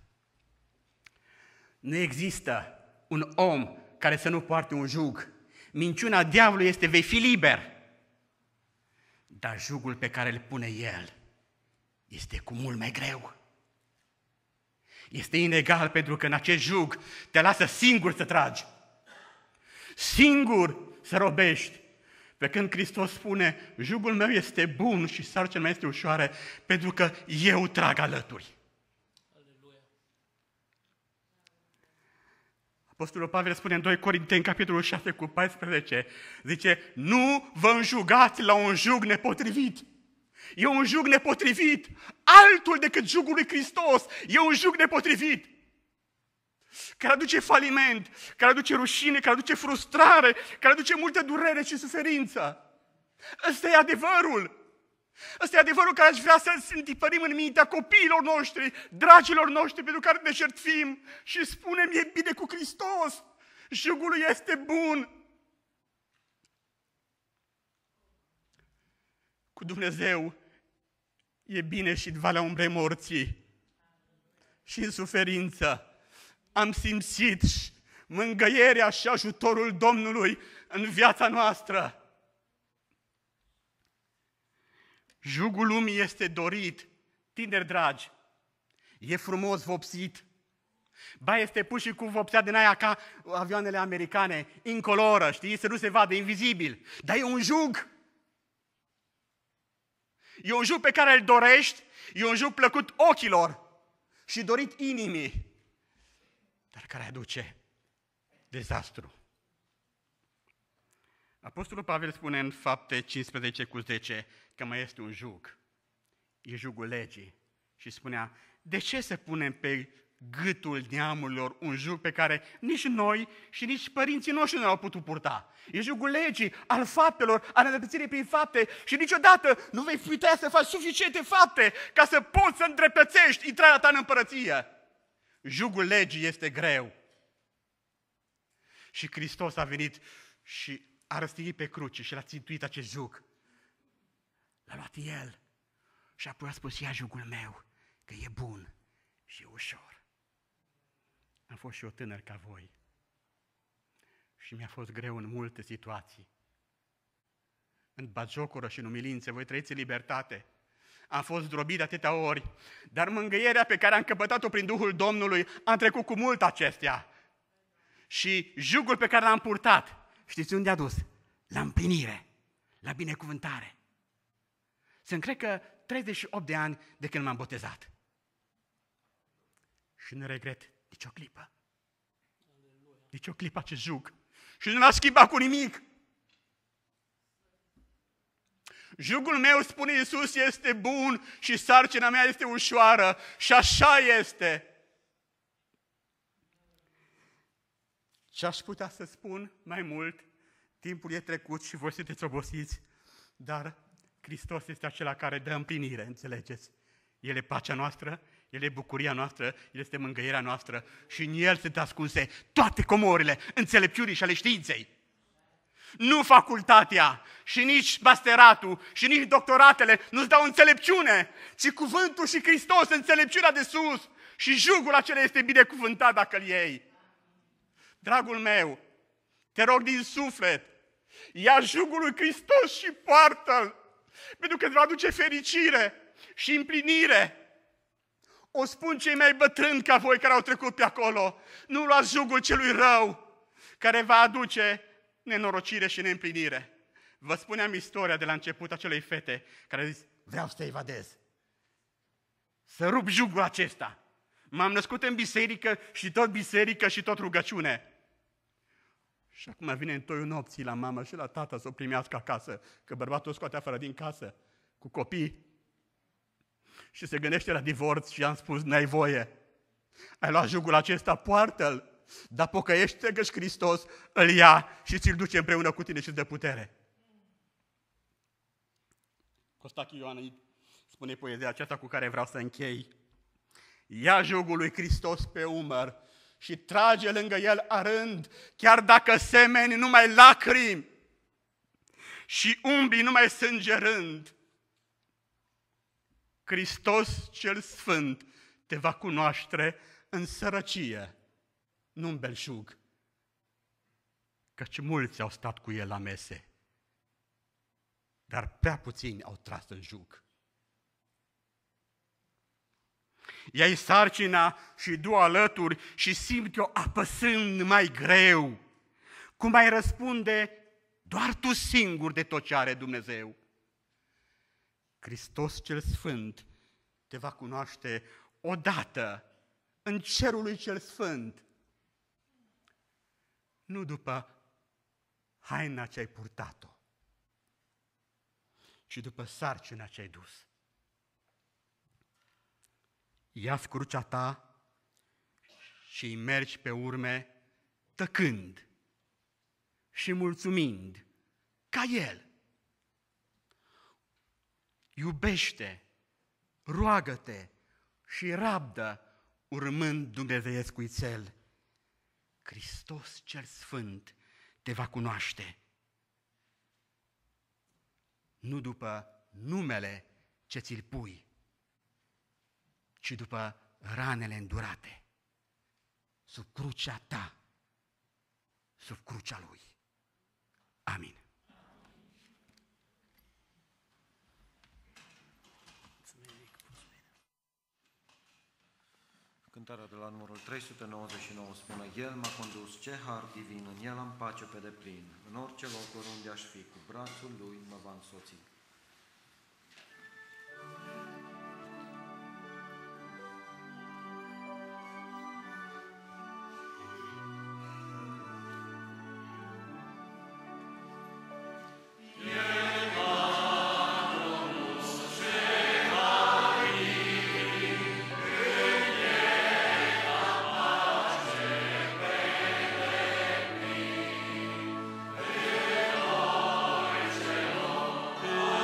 Nu există un om care să nu poarte un jug. Minciuna diavolului este vei fi liber. Dar jugul pe care îl pune el este cu mult mai greu. Este inegal pentru că în acest jug te lasă singur să tragi. Singur să robești. Pe când Hristos spune, jugul meu este bun și sarcina mea este ușoară, pentru că eu trag alături. Apostolul Pavel spune în 2 Corinteni, capitolul 6 cu 14, zice, nu vă înjugați la un jug nepotrivit. E un jug nepotrivit, altul decât jugul lui Hristos. E un jug nepotrivit, care aduce faliment, care aduce rușine, care aduce frustrare, care aduce multă durere și suferință. Ăsta e adevărul. Ăsta e adevărul care aș vrea să-l întipărim în mintea copiilor noștri, dragilor noștri, pentru care ne jertfim și spunem, e bine cu Hristos, jugul lui este bun. Cu Dumnezeu e bine și în valea umbrei morții și în suferință. Am simțit mângâierea și ajutorul Domnului în viața noastră. Jugul lumii este dorit, tineri dragi, e frumos vopsit. Ba, este pus și cu vopsea din aia ca avioanele americane, incoloră, știi, să nu se vadă, invizibil. Dar e un jug. E un jug pe care îl dorești, e un jug plăcut ochilor și dorit inimii, dar care aduce dezastru. Apostolul Pavel spune în Fapte 15 cu 10 că mai este un jug. E jugul legii. Și spunea, de ce să punem pe gâtul neamurilor un jug pe care nici noi și nici părinții noștri nu l-au putut purta? E jugul legii, al faptelor, al nedreptățirii prin fapte și niciodată nu vei putea să faci suficiente fapte ca să poți să îndreptățești intrarea ta în împărăție. Jugul legii este greu. Și Hristos a venit și a răstignit pe cruce și l-a țintuit acest jug. L-a luat El și apoi a spus, ia jugul meu, că e bun și e ușor. Am fost și eu tânăr ca voi și mi-a fost greu în multe situații. În batjocură și în umilință, voi trăiți în libertate. Am fost zdrobit de atâtea ori, dar mângâierea pe care am căpătat-o prin Duhul Domnului am trecut cu mult acestea. Și jugul pe care l-am purtat, știți unde a dus? La împlinire, la binecuvântare. Să-mi cred că 38 de ani de când m-am botezat. Și nu regret nicio clipă. Nici o clipă acest jug. Și nu l-a schimbat cu nimic. Jugul meu, spune Iisus, este bun și sarcina mea este ușoară. Și așa este. Ce aș putea să spun mai mult? Timpul e trecut și voi sunteți obosiți, dar Hristos este acela care dă împlinire, înțelegeți? El e pacea noastră, El e bucuria noastră, El este mângâierea noastră și în El sunt ascunse toate comorile înțelepciunii și ale științei. Nu facultatea și nici masteratul și nici doctoratele nu-ți dau înțelepciune, ci cuvântul și Hristos, înțelepciunea de sus. Și jugul acela este binecuvântat dacă îl iei. Dragul meu, te rog din suflet, ia jugul lui Hristos și poartă-l, pentru că îți va aduce fericire și împlinire. O spun cei mai bătrâni ca voi care au trecut pe acolo, nu luați jugul celui rău, care va aduce nenorocire și neîmplinire. Vă spuneam istoria de la început acelei fete care a zis, vreau să te evadez. Să rup jugul acesta. M-am născut în biserică și tot rugăciune. Și acum vine în toiul nopții la mamă și la tată să o primească acasă, că bărbatul o scoate afară din casă cu copii. Și se gândește la divorț și i-am spus, n-ai voie. Ai luat jugul acesta, poartă-l, dar pocăiește-te că Hristos îl ia și ți-l duce împreună cu tine și îți dă putere. Costache Ioan spune poezia aceasta cu care vreau să închei. Ia jugul lui Hristos pe umăr și trage lângă el arând, chiar dacă semeni numai lacrimi și umbli numai sângerând. Hristos cel Sfânt te va cunoaște în sărăcie, nu în belșug, căci mulți au stat cu el la mese, dar prea puțini au tras în jug. Ia-i sarcina și du alături și simte-o apăsând mai greu, cum ai răspunde doar tu singur de tot ce are Dumnezeu. Hristos cel Sfânt te va cunoaște odată în cerul lui cel Sfânt, nu după haina ce ai purtat-o, ci după sarcina ce ai dus. Ia-ți crucea ta și îi mergi pe urme tăcând și mulțumind ca El. Iubește, roagă-te și rabdă urmând dumnezeiesc cuițel. Hristos cel Sfânt te va cunoaște, nu după numele ce ți-l pui, ci după ranele îndurate, sub crucea ta, sub crucea Lui. Amin. Cântarea de la numărul 399 spune, El m-a condus, ce har divin, în El am pace pe deplin, în orice loc oriunde aș fi, cu brațul Lui mă va însoți. Pe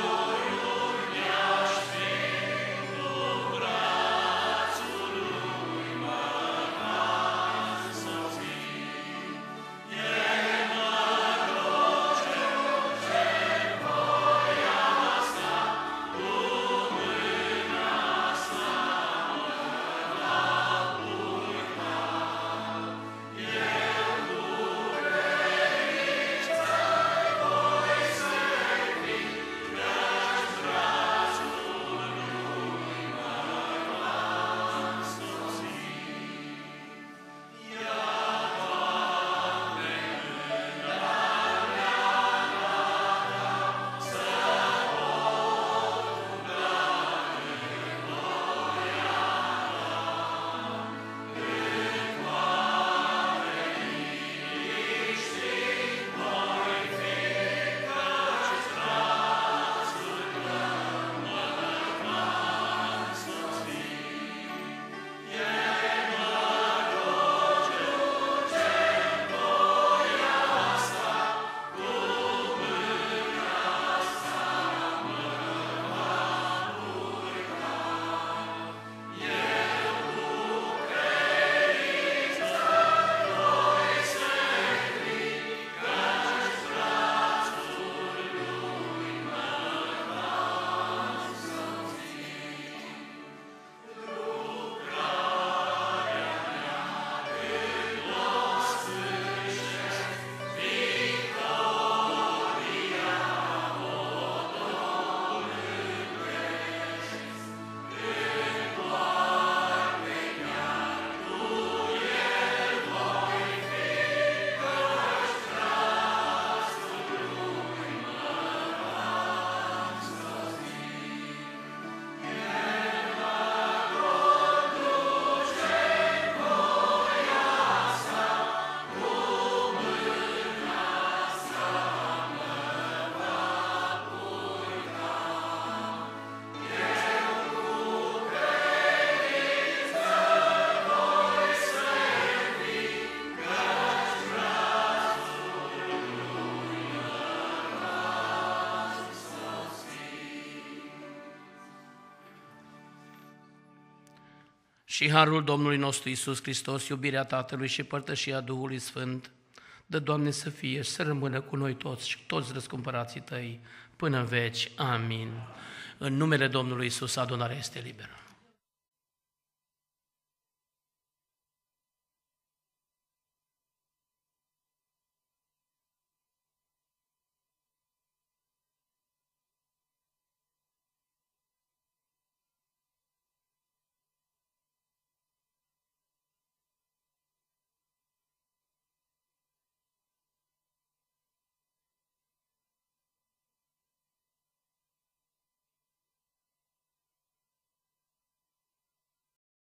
Și harul Domnului nostru Iisus Hristos, iubirea Tatălui și părtășia Duhului Sfânt, dă, Doamne, să fie și să rămână cu noi toți și toți răscumpărații Tăi până în veci. Amin. În numele Domnului Iisus, adunarea este liberă.